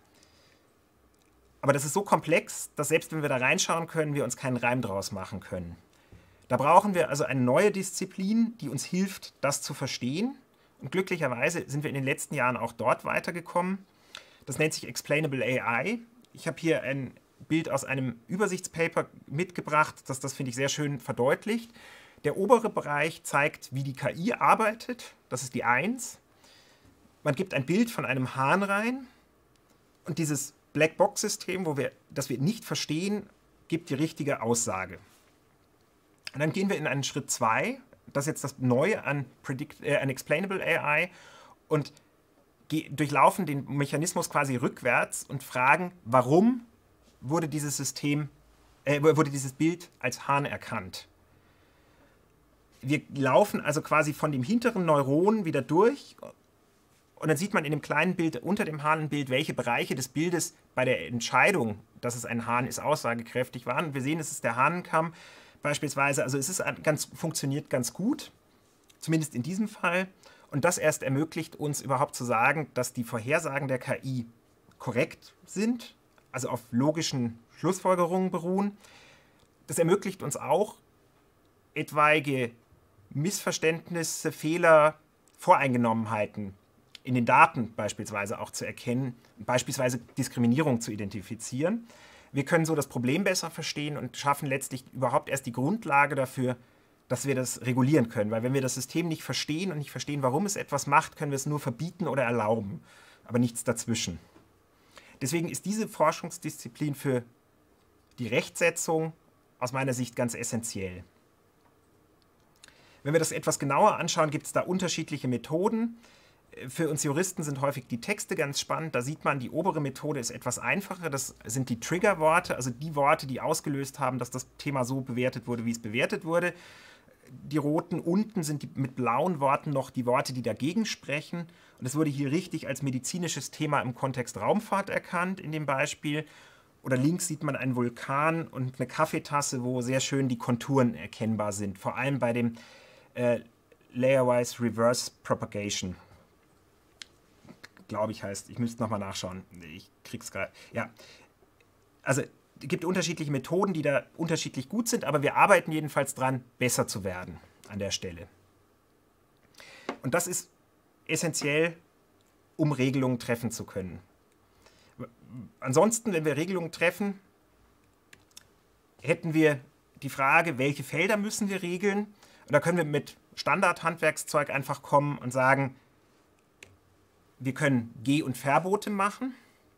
Aber das ist so komplex, dass selbst wenn wir da reinschauen können, wir uns keinen Reim draus machen können. Da brauchen wir also eine neue Disziplin, die uns hilft, das zu verstehen. Und glücklicherweise sind wir in den letzten Jahren auch dort weitergekommen. Das nennt sich Explainable A I. Ich habe hier ein Bild aus einem Übersichtspaper mitgebracht, das das, finde ich, sehr schön verdeutlicht. Der obere Bereich zeigt, wie die K I arbeitet. Das ist die eins. Man gibt ein Bild von einem Hahn rein und dieses Blackbox-System, wo wir, das wir nicht verstehen, gibt die richtige Aussage. Und dann gehen wir in einen Schritt zwei. Das ist jetzt das Neue an, Predict, äh, an Explainable A I und durchlaufen den Mechanismus quasi rückwärts und fragen, warum wurde dieses System, äh, wurde dieses Bild als Hahn erkannt. Wir laufen also quasi von dem hinteren Neuron wieder durch und dann sieht man in dem kleinen Bild unter dem Hahnenbild, welche Bereiche des Bildes bei der Entscheidung, dass es ein Hahn ist, aussagekräftig waren. Und wir sehen, es ist der Hahnenkamm beispielsweise. Also es ist ganz, funktioniert ganz gut, zumindest in diesem Fall. Und das erst ermöglicht uns überhaupt zu sagen, dass die Vorhersagen der K I korrekt sind, also auf logischen Schlussfolgerungen beruhen. Das ermöglicht uns auch, etwaige Missverständnisse, Fehler, Voreingenommenheiten in den Daten beispielsweise auch zu erkennen, beispielsweise Diskriminierung zu identifizieren. Wir können so das Problem besser verstehen und schaffen letztlich überhaupt erst die Grundlage dafür, dass wir das regulieren können. Weil wenn wir das System nicht verstehen und nicht verstehen, warum es etwas macht, können wir es nur verbieten oder erlauben. aber nichts dazwischen. Deswegen ist diese Forschungsdisziplin für die Rechtsetzung aus meiner Sicht ganz essentiell. Wenn wir das etwas genauer anschauen, gibt es da unterschiedliche Methoden. Für uns Juristen sind häufig die Texte ganz spannend. Da sieht man, die obere Methode ist etwas einfacher. Das sind die Triggerworte, also die Worte, die ausgelöst haben, dass das Thema so bewertet wurde, wie es bewertet wurde. Die roten unten sind die, mit blauen Worten noch die Worte, die dagegen sprechen. Und es wurde hier richtig als medizinisches Thema im Kontext Raumfahrt erkannt in dem Beispiel. Oder links sieht man einen Vulkan und eine Kaffeetasse, wo sehr schön die Konturen erkennbar sind. Vor allem bei dem äh, Layer-Wise Reverse Propagation. Glaube ich heißt. Ich müsste nochmal nachschauen. Ich krieg's gerade. Ja. Also es gibt unterschiedliche Methoden, die da unterschiedlich gut sind, aber wir arbeiten jedenfalls dran, besser zu werden an der Stelle. Und das ist essentiell, um Regelungen treffen zu können. Ansonsten, wenn wir Regelungen treffen, hätten wir die Frage, welche Felder müssen wir regeln? Und da können wir mit Standardhandwerkszeug einfach kommen und sagen, wir können Geh- und Verbote machen,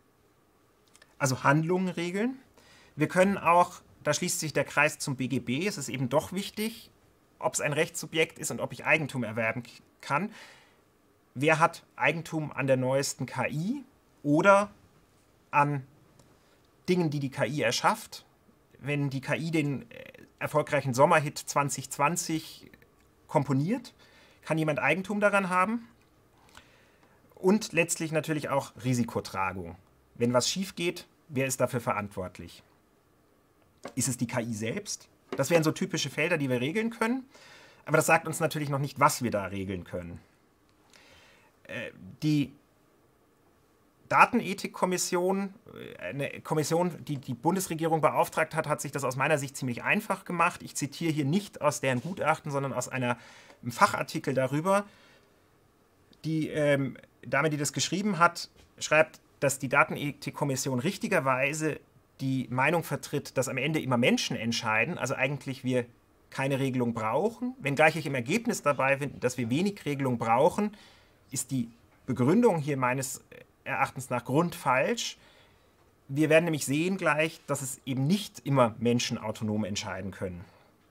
also Handlungen regeln. Wir können auch, da schließt sich der Kreis zum B G B, es ist eben doch wichtig, ob es ein Rechtssubjekt ist und ob ich Eigentum erwerben kann. Wer hat Eigentum an der neuesten K I oder an Dingen, die die K I erschafft? Wenn die K I den erfolgreichen Sommerhit zwanzig zwanzig komponiert, kann jemand Eigentum daran haben? Und letztlich natürlich auch Risikotragung. Wenn was schief geht, wer ist dafür verantwortlich? Ist es die K I selbst? Das wären so typische Felder, die wir regeln können. Aber das sagt uns natürlich noch nicht, was wir da regeln können. Äh, die Datenethikkommission, eine Kommission, die die Bundesregierung beauftragt hat, hat sich das aus meiner Sicht ziemlich einfach gemacht. Ich zitiere hier nicht aus deren Gutachten, sondern aus einer, einem Fachartikel darüber. Die ähm, Dame, die das geschrieben hat, schreibt, dass die Datenethikkommission richtigerweise die Meinung vertritt, dass am Ende immer Menschen entscheiden, also eigentlich wir keine Regelung brauchen. Wenngleich ich im Ergebnis dabei finde, dass wir wenig Regelung brauchen, ist die Begründung hier meines Erachtens nach grundfalsch. Wir werden nämlich sehen gleich, dass es eben nicht immer Menschen autonom entscheiden können.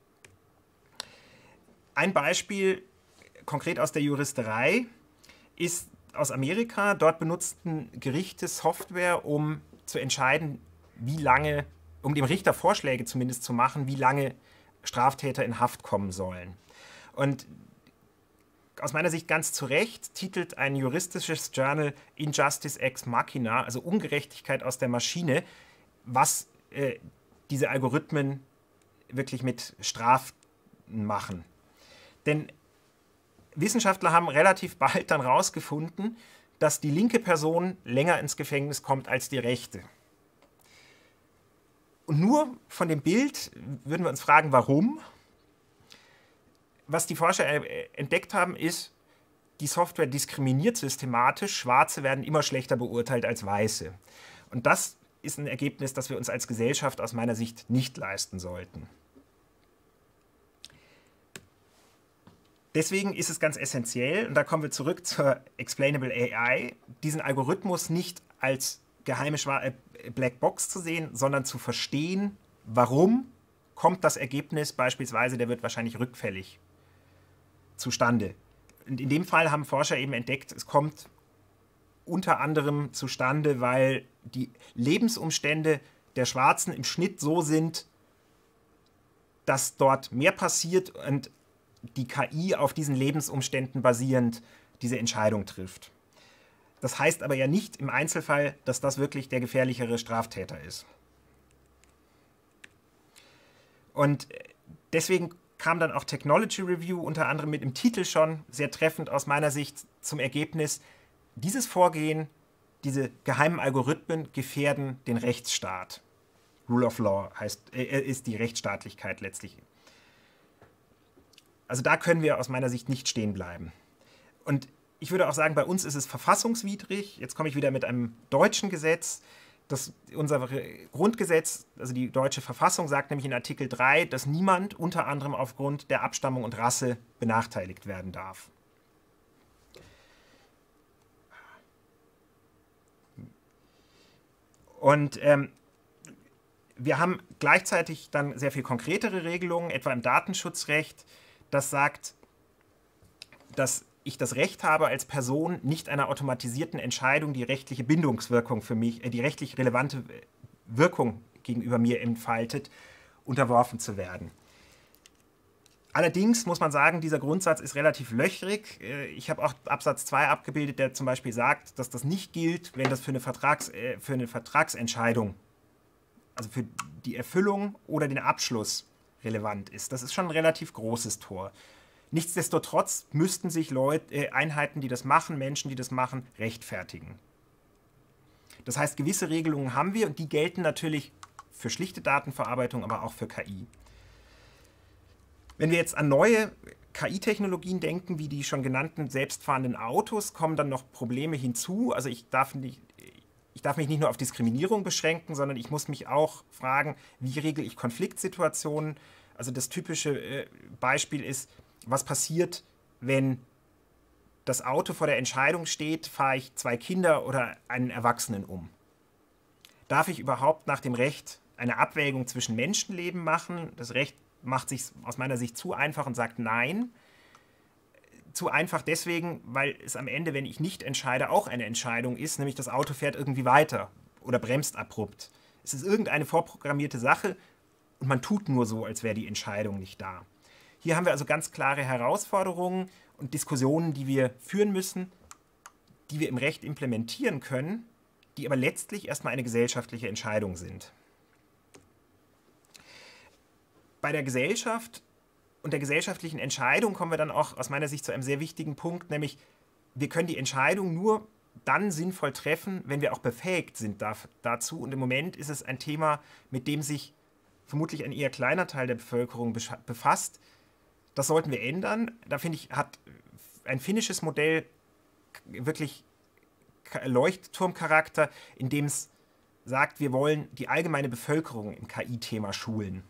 Ein Beispiel konkret aus der Juristerei ist aus Amerika. Dort benutzten Gerichte Software, um zu entscheiden, wie lange, um dem Richter Vorschläge zumindest zu machen, wie lange Straftäter in Haft kommen sollen. Und aus meiner Sicht ganz zu Recht titelt ein juristisches Journal Injustice Ex Machina, also Ungerechtigkeit aus der Maschine, was äh, diese Algorithmen wirklich mit Strafen machen. Denn Wissenschaftler haben relativ bald dann herausgefunden, dass die linke Person länger ins Gefängnis kommt als die rechte. Und nur von dem Bild würden wir uns fragen, warum? Was die Forscher entdeckt haben, ist, die Software diskriminiert systematisch. Schwarze werden immer schlechter beurteilt als Weiße. Und das ist ein Ergebnis, das wir uns als Gesellschaft aus meiner Sicht nicht leisten sollten. Deswegen ist es ganz essentiell, und da kommen wir zurück zur Explainable A I, diesen Algorithmus nicht als geheime Blackbox zu sehen, sondern zu verstehen, warum kommt das Ergebnis beispielsweise, der wird wahrscheinlich rückfällig zustande. Und in dem Fall haben Forscher eben entdeckt, es kommt unter anderem zustande, weil die Lebensumstände der Schwarzen im Schnitt so sind, dass dort mehr passiert und die K I auf diesen Lebensumständen basierend diese Entscheidung trifft. Das heißt aber ja nicht im Einzelfall, dass das wirklich der gefährlichere Straftäter ist. Und deswegen kam dann auch Technology Review unter anderem mit dem Titel schon sehr treffend aus meiner Sicht zum Ergebnis, dieses Vorgehen, diese geheimen Algorithmen gefährden den Rechtsstaat. Rule of Law heißt, äh, ist die Rechtsstaatlichkeit letztlich. Also da können wir aus meiner Sicht nicht stehen bleiben. Und ich würde auch sagen, bei uns ist es verfassungswidrig. Jetzt komme ich wieder mit einem deutschen Gesetz. Das, unser Grundgesetz, also die deutsche Verfassung, sagt nämlich in Artikel drei, dass niemand unter anderem aufgrund der Abstammung und Rasse benachteiligt werden darf. Und ähm, wir haben gleichzeitig dann sehr viel konkretere Regelungen, etwa im Datenschutzrecht, das sagt, dass ich das Recht habe, als Person nicht einer automatisierten Entscheidung die rechtliche Bindungswirkung für mich, äh, die rechtlich relevante Wirkung gegenüber mir entfaltet, unterworfen zu werden. Allerdings muss man sagen, dieser Grundsatz ist relativ löchrig. Ich habe auch Absatz zwei abgebildet, der zum Beispiel sagt, dass das nicht gilt, wenn das für eine, Vertrags, äh, für eine Vertragsentscheidung, also für die Erfüllung oder den Abschluss relevant ist. Das ist schon ein relativ großes Tor. Nichtsdestotrotz müssten sich Leute, äh, Einheiten, die das machen, Menschen, die das machen, rechtfertigen. Das heißt, gewisse Regelungen haben wir und die gelten natürlich für schlichte Datenverarbeitung, aber auch für K I. Wenn wir jetzt an neue K I-Technologien denken, wie die schon genannten selbstfahrenden Autos, kommen dann noch Probleme hinzu. Also ich darf, nicht, ich darf mich nicht nur auf Diskriminierung beschränken, sondern ich muss mich auch fragen, wie regle ich Konfliktsituationen. Also das typische äh, Beispiel ist, was passiert, wenn das Auto vor der Entscheidung steht, fahre ich zwei Kinder oder einen Erwachsenen um? Darf ich überhaupt nach dem Recht eine Abwägung zwischen Menschenleben machen? Das Recht macht sich aus meiner Sicht zu einfach und sagt nein. Zu einfach deswegen, weil es am Ende, wenn ich nicht entscheide, auch eine Entscheidung ist, nämlich das Auto fährt irgendwie weiter oder bremst abrupt. Es ist irgendeine vorprogrammierte Sache und man tut nur so, als wäre die Entscheidung nicht da. Hier haben wir also ganz klare Herausforderungen und Diskussionen, die wir führen müssen, die wir im Recht implementieren können, die aber letztlich erstmal eine gesellschaftliche Entscheidung sind. Bei der Gesellschaft und der gesellschaftlichen Entscheidung kommen wir dann auch aus meiner Sicht zu einem sehr wichtigen Punkt, nämlich wir können die Entscheidung nur dann sinnvoll treffen, wenn wir auch befähigt sind dazu. Und im Moment ist es ein Thema, mit dem sich vermutlich ein eher kleiner Teil der Bevölkerung befasst. Das sollten wir ändern. Da finde ich, hat ein finnisches Modell wirklich Leuchtturmcharakter, in dem es sagt, wir wollen die allgemeine Bevölkerung im K I-Thema schulen.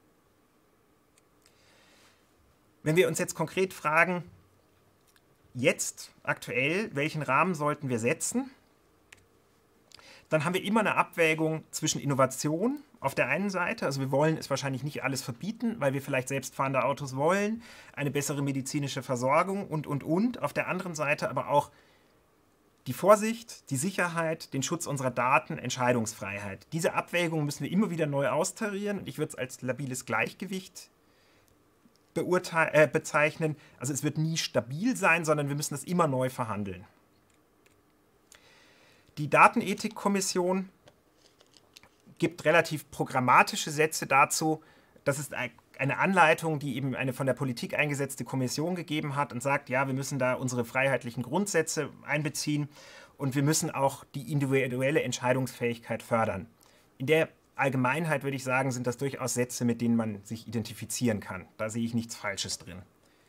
Wenn wir uns jetzt konkret fragen, jetzt aktuell, welchen Rahmen sollten wir setzen, dann haben wir immer eine Abwägung zwischen Innovation auf der einen Seite, also wir wollen es wahrscheinlich nicht alles verbieten, weil wir vielleicht selbstfahrende Autos wollen, eine bessere medizinische Versorgung und, und, und. Auf der anderen Seite aber auch die Vorsicht, die Sicherheit, den Schutz unserer Daten, Entscheidungsfreiheit. Diese Abwägung müssen wir immer wieder neu austarieren und ich würde es als labiles Gleichgewicht äh, bezeichnen. Also es wird nie stabil sein, sondern wir müssen das immer neu verhandeln. Die Datenethikkommission gibt relativ programmatische Sätze dazu. Das ist eine Anleitung, die eben eine von der Politik eingesetzte Kommission gegeben hat und sagt, ja, wir müssen da unsere freiheitlichen Grundsätze einbeziehen und wir müssen auch die individuelle Entscheidungsfähigkeit fördern. In der Allgemeinheit würde ich sagen, sind das durchaus Sätze, mit denen man sich identifizieren kann. Da sehe ich nichts Falsches drin.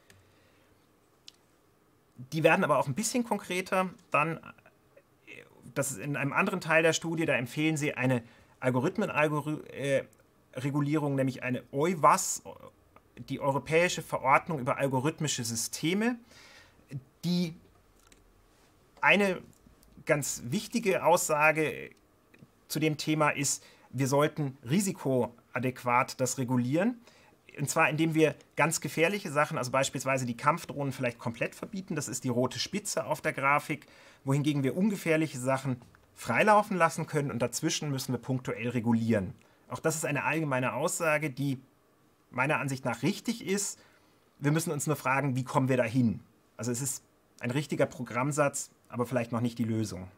Die werden aber auch ein bisschen konkreter. Dann, das ist in einem anderen Teil der Studie, da empfehlen sie eine Algorithmen-Regulierung, nämlich eine E U W A S, die Europäische Verordnung über algorithmische Systeme, die eine ganz wichtige Aussage zu dem Thema ist, wir sollten risikoadäquat das regulieren. Und zwar indem wir ganz gefährliche Sachen, also beispielsweise die Kampfdrohnen vielleicht komplett verbieten, das ist die rote Spitze auf der Grafik, wohingegen wir ungefährliche Sachen freilaufen lassen können und dazwischen müssen wir punktuell regulieren. Auch das ist eine allgemeine Aussage, die meiner Ansicht nach richtig ist. Wir müssen uns nur fragen, wie kommen wir dahin? Also es ist ein richtiger Programmsatz, aber vielleicht noch nicht die Lösung.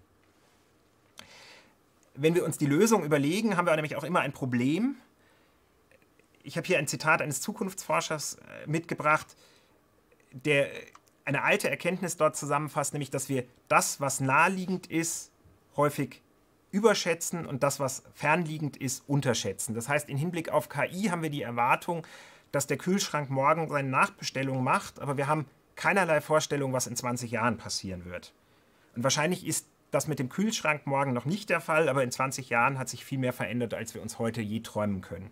Wenn wir uns die Lösung überlegen, haben wir nämlich auch immer ein Problem. Ich habe hier ein Zitat eines Zukunftsforschers mitgebracht, der eine alte Erkenntnis dort zusammenfasst, nämlich, dass wir das, was naheliegend ist, häufig überschätzen und das, was fernliegend ist, unterschätzen. Das heißt, im Hinblick auf K I haben wir die Erwartung, dass der Kühlschrank morgen seine Nachbestellung macht, aber wir haben keinerlei Vorstellung, was in zwanzig Jahren passieren wird. Und wahrscheinlich ist das mit dem Kühlschrank morgen noch nicht der Fall, aber in zwanzig Jahren hat sich viel mehr verändert, als wir uns heute je träumen können.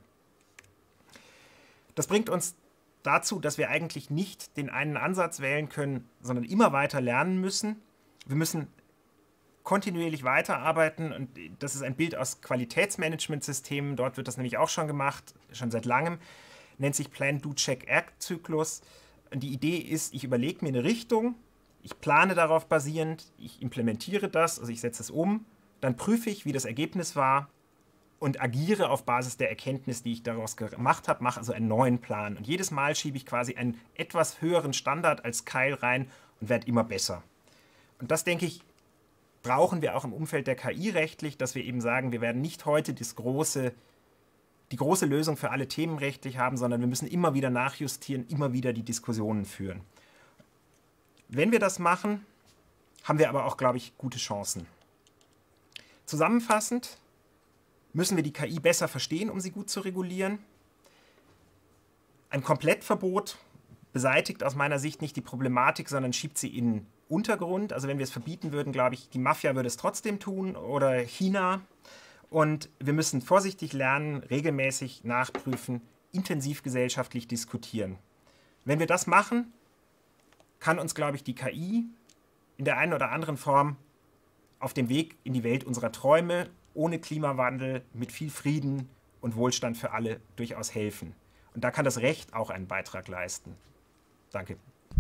Das bringt uns dazu, dass wir eigentlich nicht den einen Ansatz wählen können, sondern immer weiter lernen müssen. Wir müssen kontinuierlich weiterarbeiten und das ist ein Bild aus Qualitätsmanagementsystemen, dort wird das nämlich auch schon gemacht, schon seit langem, nennt sich Plan-Do-Check-Act-Zyklus. Und die Idee ist, ich überlege mir eine Richtung, ich plane darauf basierend, ich implementiere das, also ich setze es um, dann prüfe ich, wie das Ergebnis war und agiere auf Basis der Erkenntnis, die ich daraus gemacht habe, mache also einen neuen Plan. Und jedes Mal schiebe ich quasi einen etwas höheren Standard als Keil rein und werde immer besser. Und das, denke ich, brauchen wir auch im Umfeld der K I rechtlich, dass wir eben sagen, wir werden nicht heute das große, die große Lösung für alle Themen rechtlich haben, sondern wir müssen immer wieder nachjustieren, immer wieder die Diskussionen führen. Wenn wir das machen, haben wir aber auch, glaube ich, gute Chancen. Zusammenfassend müssen wir die K I besser verstehen, um sie gut zu regulieren. Ein Komplettverbot beseitigt aus meiner Sicht nicht die Problematik, sondern schiebt sie in den Untergrund. Also wenn wir es verbieten würden, glaube ich, die Mafia würde es trotzdem tun oder China. Und wir müssen vorsichtig lernen, regelmäßig nachprüfen, intensiv gesellschaftlich diskutieren. Wenn wir das machen, kann uns, glaube ich, die K I in der einen oder anderen Form auf dem Weg in die Welt unserer Träume, ohne Klimawandel, mit viel Frieden und Wohlstand für alle durchaus helfen. Und da kann das Recht auch einen Beitrag leisten. Danke.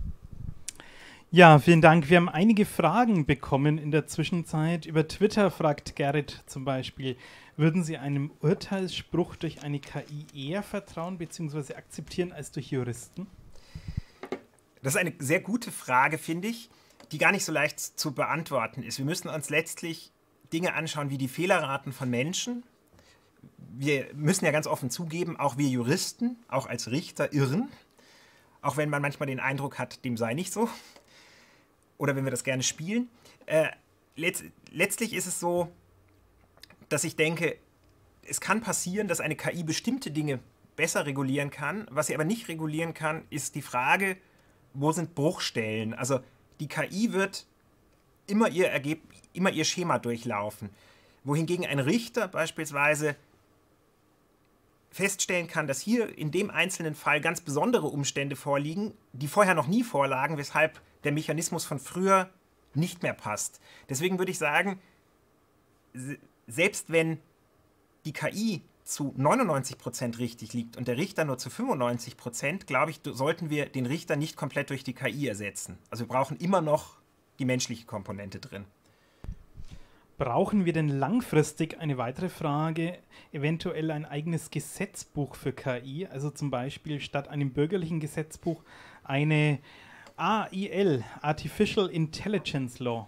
Ja, vielen Dank. Wir haben einige Fragen bekommen in der Zwischenzeit. Über Twitter fragt Gerrit zum Beispiel, würden Sie einem Urteilsspruch durch eine K I eher vertrauen bzw. akzeptieren als durch Juristen? Das ist eine sehr gute Frage, finde ich, die gar nicht so leicht zu beantworten ist. Wir müssen uns letztlich Dinge anschauen wie die Fehlerraten von Menschen. Wir müssen ja ganz offen zugeben, auch wir Juristen, auch als Richter irren, auch wenn man manchmal den Eindruck hat, dem sei nicht so. Oder wenn wir das gerne spielen. Äh, letzt, letztlich ist es so, dass ich denke, es kann passieren, dass eine K I bestimmte Dinge besser regulieren kann. Was sie aber nicht regulieren kann, ist die Frage, wo sind Bruchstellen? Also die K I wird immer ihr, Ergeb immer ihr Schema durchlaufen. Wohingegen ein Richter beispielsweise feststellen kann, dass hier in dem einzelnen Fall ganz besondere Umstände vorliegen, die vorher noch nie vorlagen, weshalb der Mechanismus von früher nicht mehr passt. Deswegen würde ich sagen, selbst wenn die K I zu neunundneunzig Prozent richtig liegt und der Richter nur zu fünfundneunzig Prozent, glaube ich, sollten wir den Richter nicht komplett durch die K I ersetzen. Also wir brauchen immer noch die menschliche Komponente drin. Brauchen wir denn langfristig, eine weitere Frage, eventuell ein eigenes Gesetzbuch für K I? Also zum Beispiel statt einem bürgerlichen Gesetzbuch eine A I L, Artificial Intelligence Law.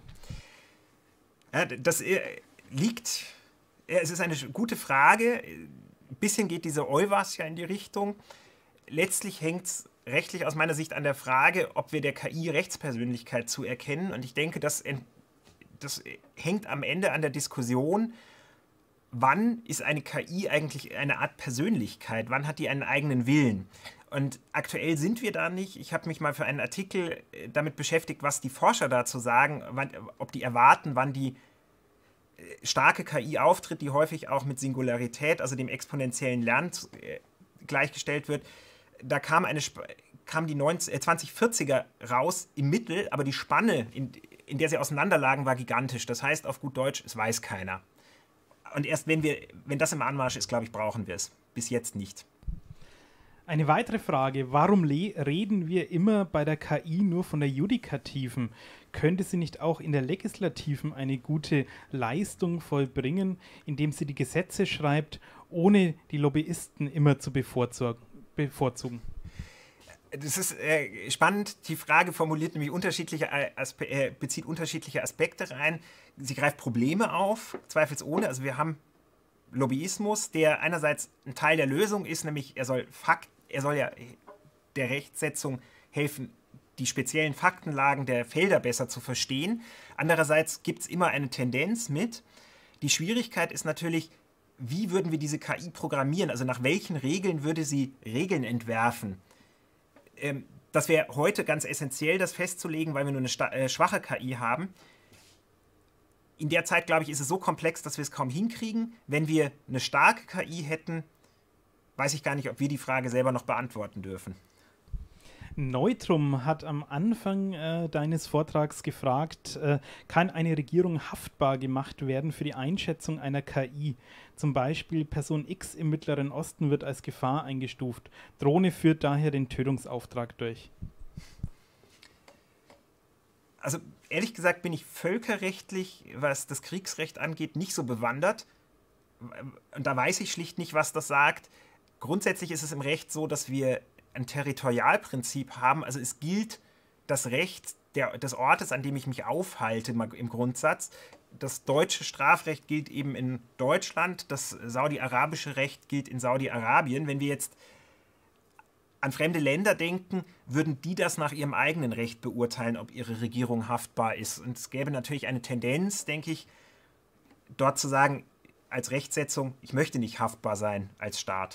Ja, das liegt, es ist eine gute Frage. Ein bisschen geht diese E U W A S ja in die Richtung. Letztlich hängt es rechtlich aus meiner Sicht an der Frage, ob wir der K I Rechtspersönlichkeit zuerkennen. Und ich denke, das, das hängt am Ende an der Diskussion, wann ist eine K I eigentlich eine Art Persönlichkeit? Wann hat die einen eigenen Willen? Und aktuell sind wir da nicht. Ich habe mich mal für einen Artikel damit beschäftigt, was die Forscher dazu sagen, wann, ob die erwarten, wann die starke K I auftritt, die häufig auch mit Singularität, also dem exponentiellen Lernen gleichgestellt wird. Da kam, eine, kam die zwanzig vierziger raus im Mittel, aber die Spanne, in, in der sie auseinanderlagen, war gigantisch. Das heißt auf gut Deutsch, es weiß keiner. Und erst wenn, wir, wenn das im Anmarsch ist, glaube ich, brauchen wir es. Bis jetzt nicht. Eine weitere Frage, warum reden wir immer bei der K I nur von der Judikativen? Könnte sie nicht auch in der Legislativen eine gute Leistung vollbringen, indem sie die Gesetze schreibt, ohne die Lobbyisten immer zu bevorzugen? Das ist äh, spannend. Die Frage formuliert nämlich unterschiedliche Aspe äh, bezieht unterschiedliche Aspekte rein. Sie greift Probleme auf, zweifelsohne. Also wir haben Lobbyismus, der einerseits ein Teil der Lösung ist, nämlich er soll Fakt, er soll ja der Rechtsetzung helfen, die speziellen Faktenlagen der Felder besser zu verstehen. Andererseits gibt es immer eine Tendenz mit. Die Schwierigkeit ist natürlich, wie würden wir diese K I programmieren? Also nach welchen Regeln würde sie Regeln entwerfen? Ähm, das wäre heute ganz essentiell, das festzulegen, weil wir nur eine äh, schwache K I haben. In der Zeit, glaube ich, ist es so komplex, dass wir es kaum hinkriegen. Wenn wir eine starke K I hätten, weiß ich gar nicht, ob wir die Frage selber noch beantworten dürfen. Neutrum hat am Anfang äh, deines Vortrags gefragt, äh, kann eine Regierung haftbar gemacht werden für die Einschätzung einer K I? Zum Beispiel Person X im Mittleren Osten wird als Gefahr eingestuft. Drohne führt daher den Tötungsauftrag durch. Also ehrlich gesagt bin ich völkerrechtlich, was das Kriegsrecht angeht, nicht so bewandert. Und da weiß ich schlicht nicht, was das sagt. Grundsätzlich ist es im Recht so, dass wir ein Territorialprinzip haben. Also es gilt das Recht der, des Ortes, an dem ich mich aufhalte, im Grundsatz. Das deutsche Strafrecht gilt eben in Deutschland, das saudi-arabische Recht gilt in Saudi-Arabien. Wenn wir jetzt an fremde Länder denken, würden die das nach ihrem eigenen Recht beurteilen, ob ihre Regierung haftbar ist. Und es gäbe natürlich eine Tendenz, denke ich, dort zu sagen, als Rechtsetzung, ich möchte nicht haftbar sein als Staat.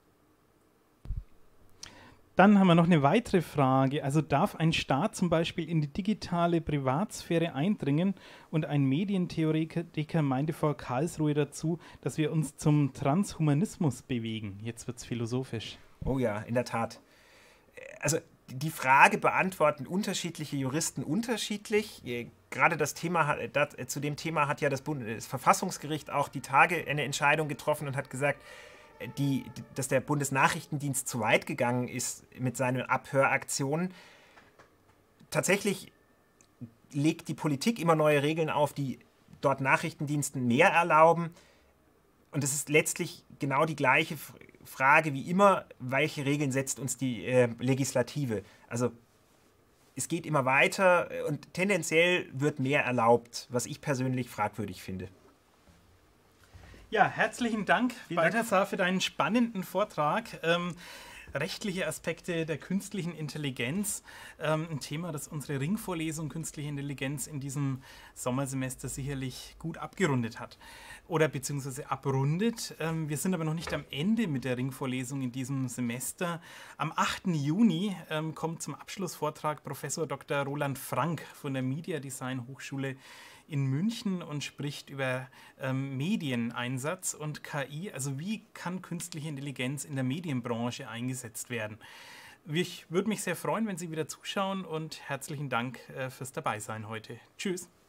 Dann haben wir noch eine weitere Frage. Also darf ein Staat zum Beispiel in die digitale Privatsphäre eindringen? Und ein Medientheoretiker meinte vor Karlsruhe dazu, dass wir uns zum Transhumanismus bewegen. Jetzt wird es philosophisch. Oh ja, in der Tat. Also die Frage beantworten unterschiedliche Juristen unterschiedlich. Gerade das Thema, das, zu dem Thema hat ja das Bundesverfassungsgericht auch die Tage eine Entscheidung getroffen und hat gesagt, Die, dass der Bundesnachrichtendienst zu weit gegangen ist mit seinen Abhöraktionen. Tatsächlich legt die Politik immer neue Regeln auf, die dort Nachrichtendiensten mehr erlauben. Und es ist letztlich genau die gleiche Frage wie immer, welche Regeln setzt uns die äh, Legislative? Also es geht immer weiter und tendenziell wird mehr erlaubt, was ich persönlich fragwürdig finde. Ja, herzlichen Dank, Vielen Dank. Balthasar, für deinen spannenden Vortrag. Ähm, rechtliche Aspekte der künstlichen Intelligenz, ähm, ein Thema, das unsere Ringvorlesung Künstliche Intelligenz in diesem Sommersemester sicherlich gut abgerundet hat oder beziehungsweise abrundet. Ähm, wir sind aber noch nicht am Ende mit der Ringvorlesung in diesem Semester. Am achten Juni ähm, kommt zum Abschlussvortrag Professor Doktor Roland Frank von der Media Design Hochschule in München und spricht über ähm, Medieneinsatz und K I, also wie kann künstliche Intelligenz in der Medienbranche eingesetzt werden. Ich würde mich sehr freuen, wenn Sie wieder zuschauen und herzlichen Dank äh, fürs Dabeisein heute. Tschüss.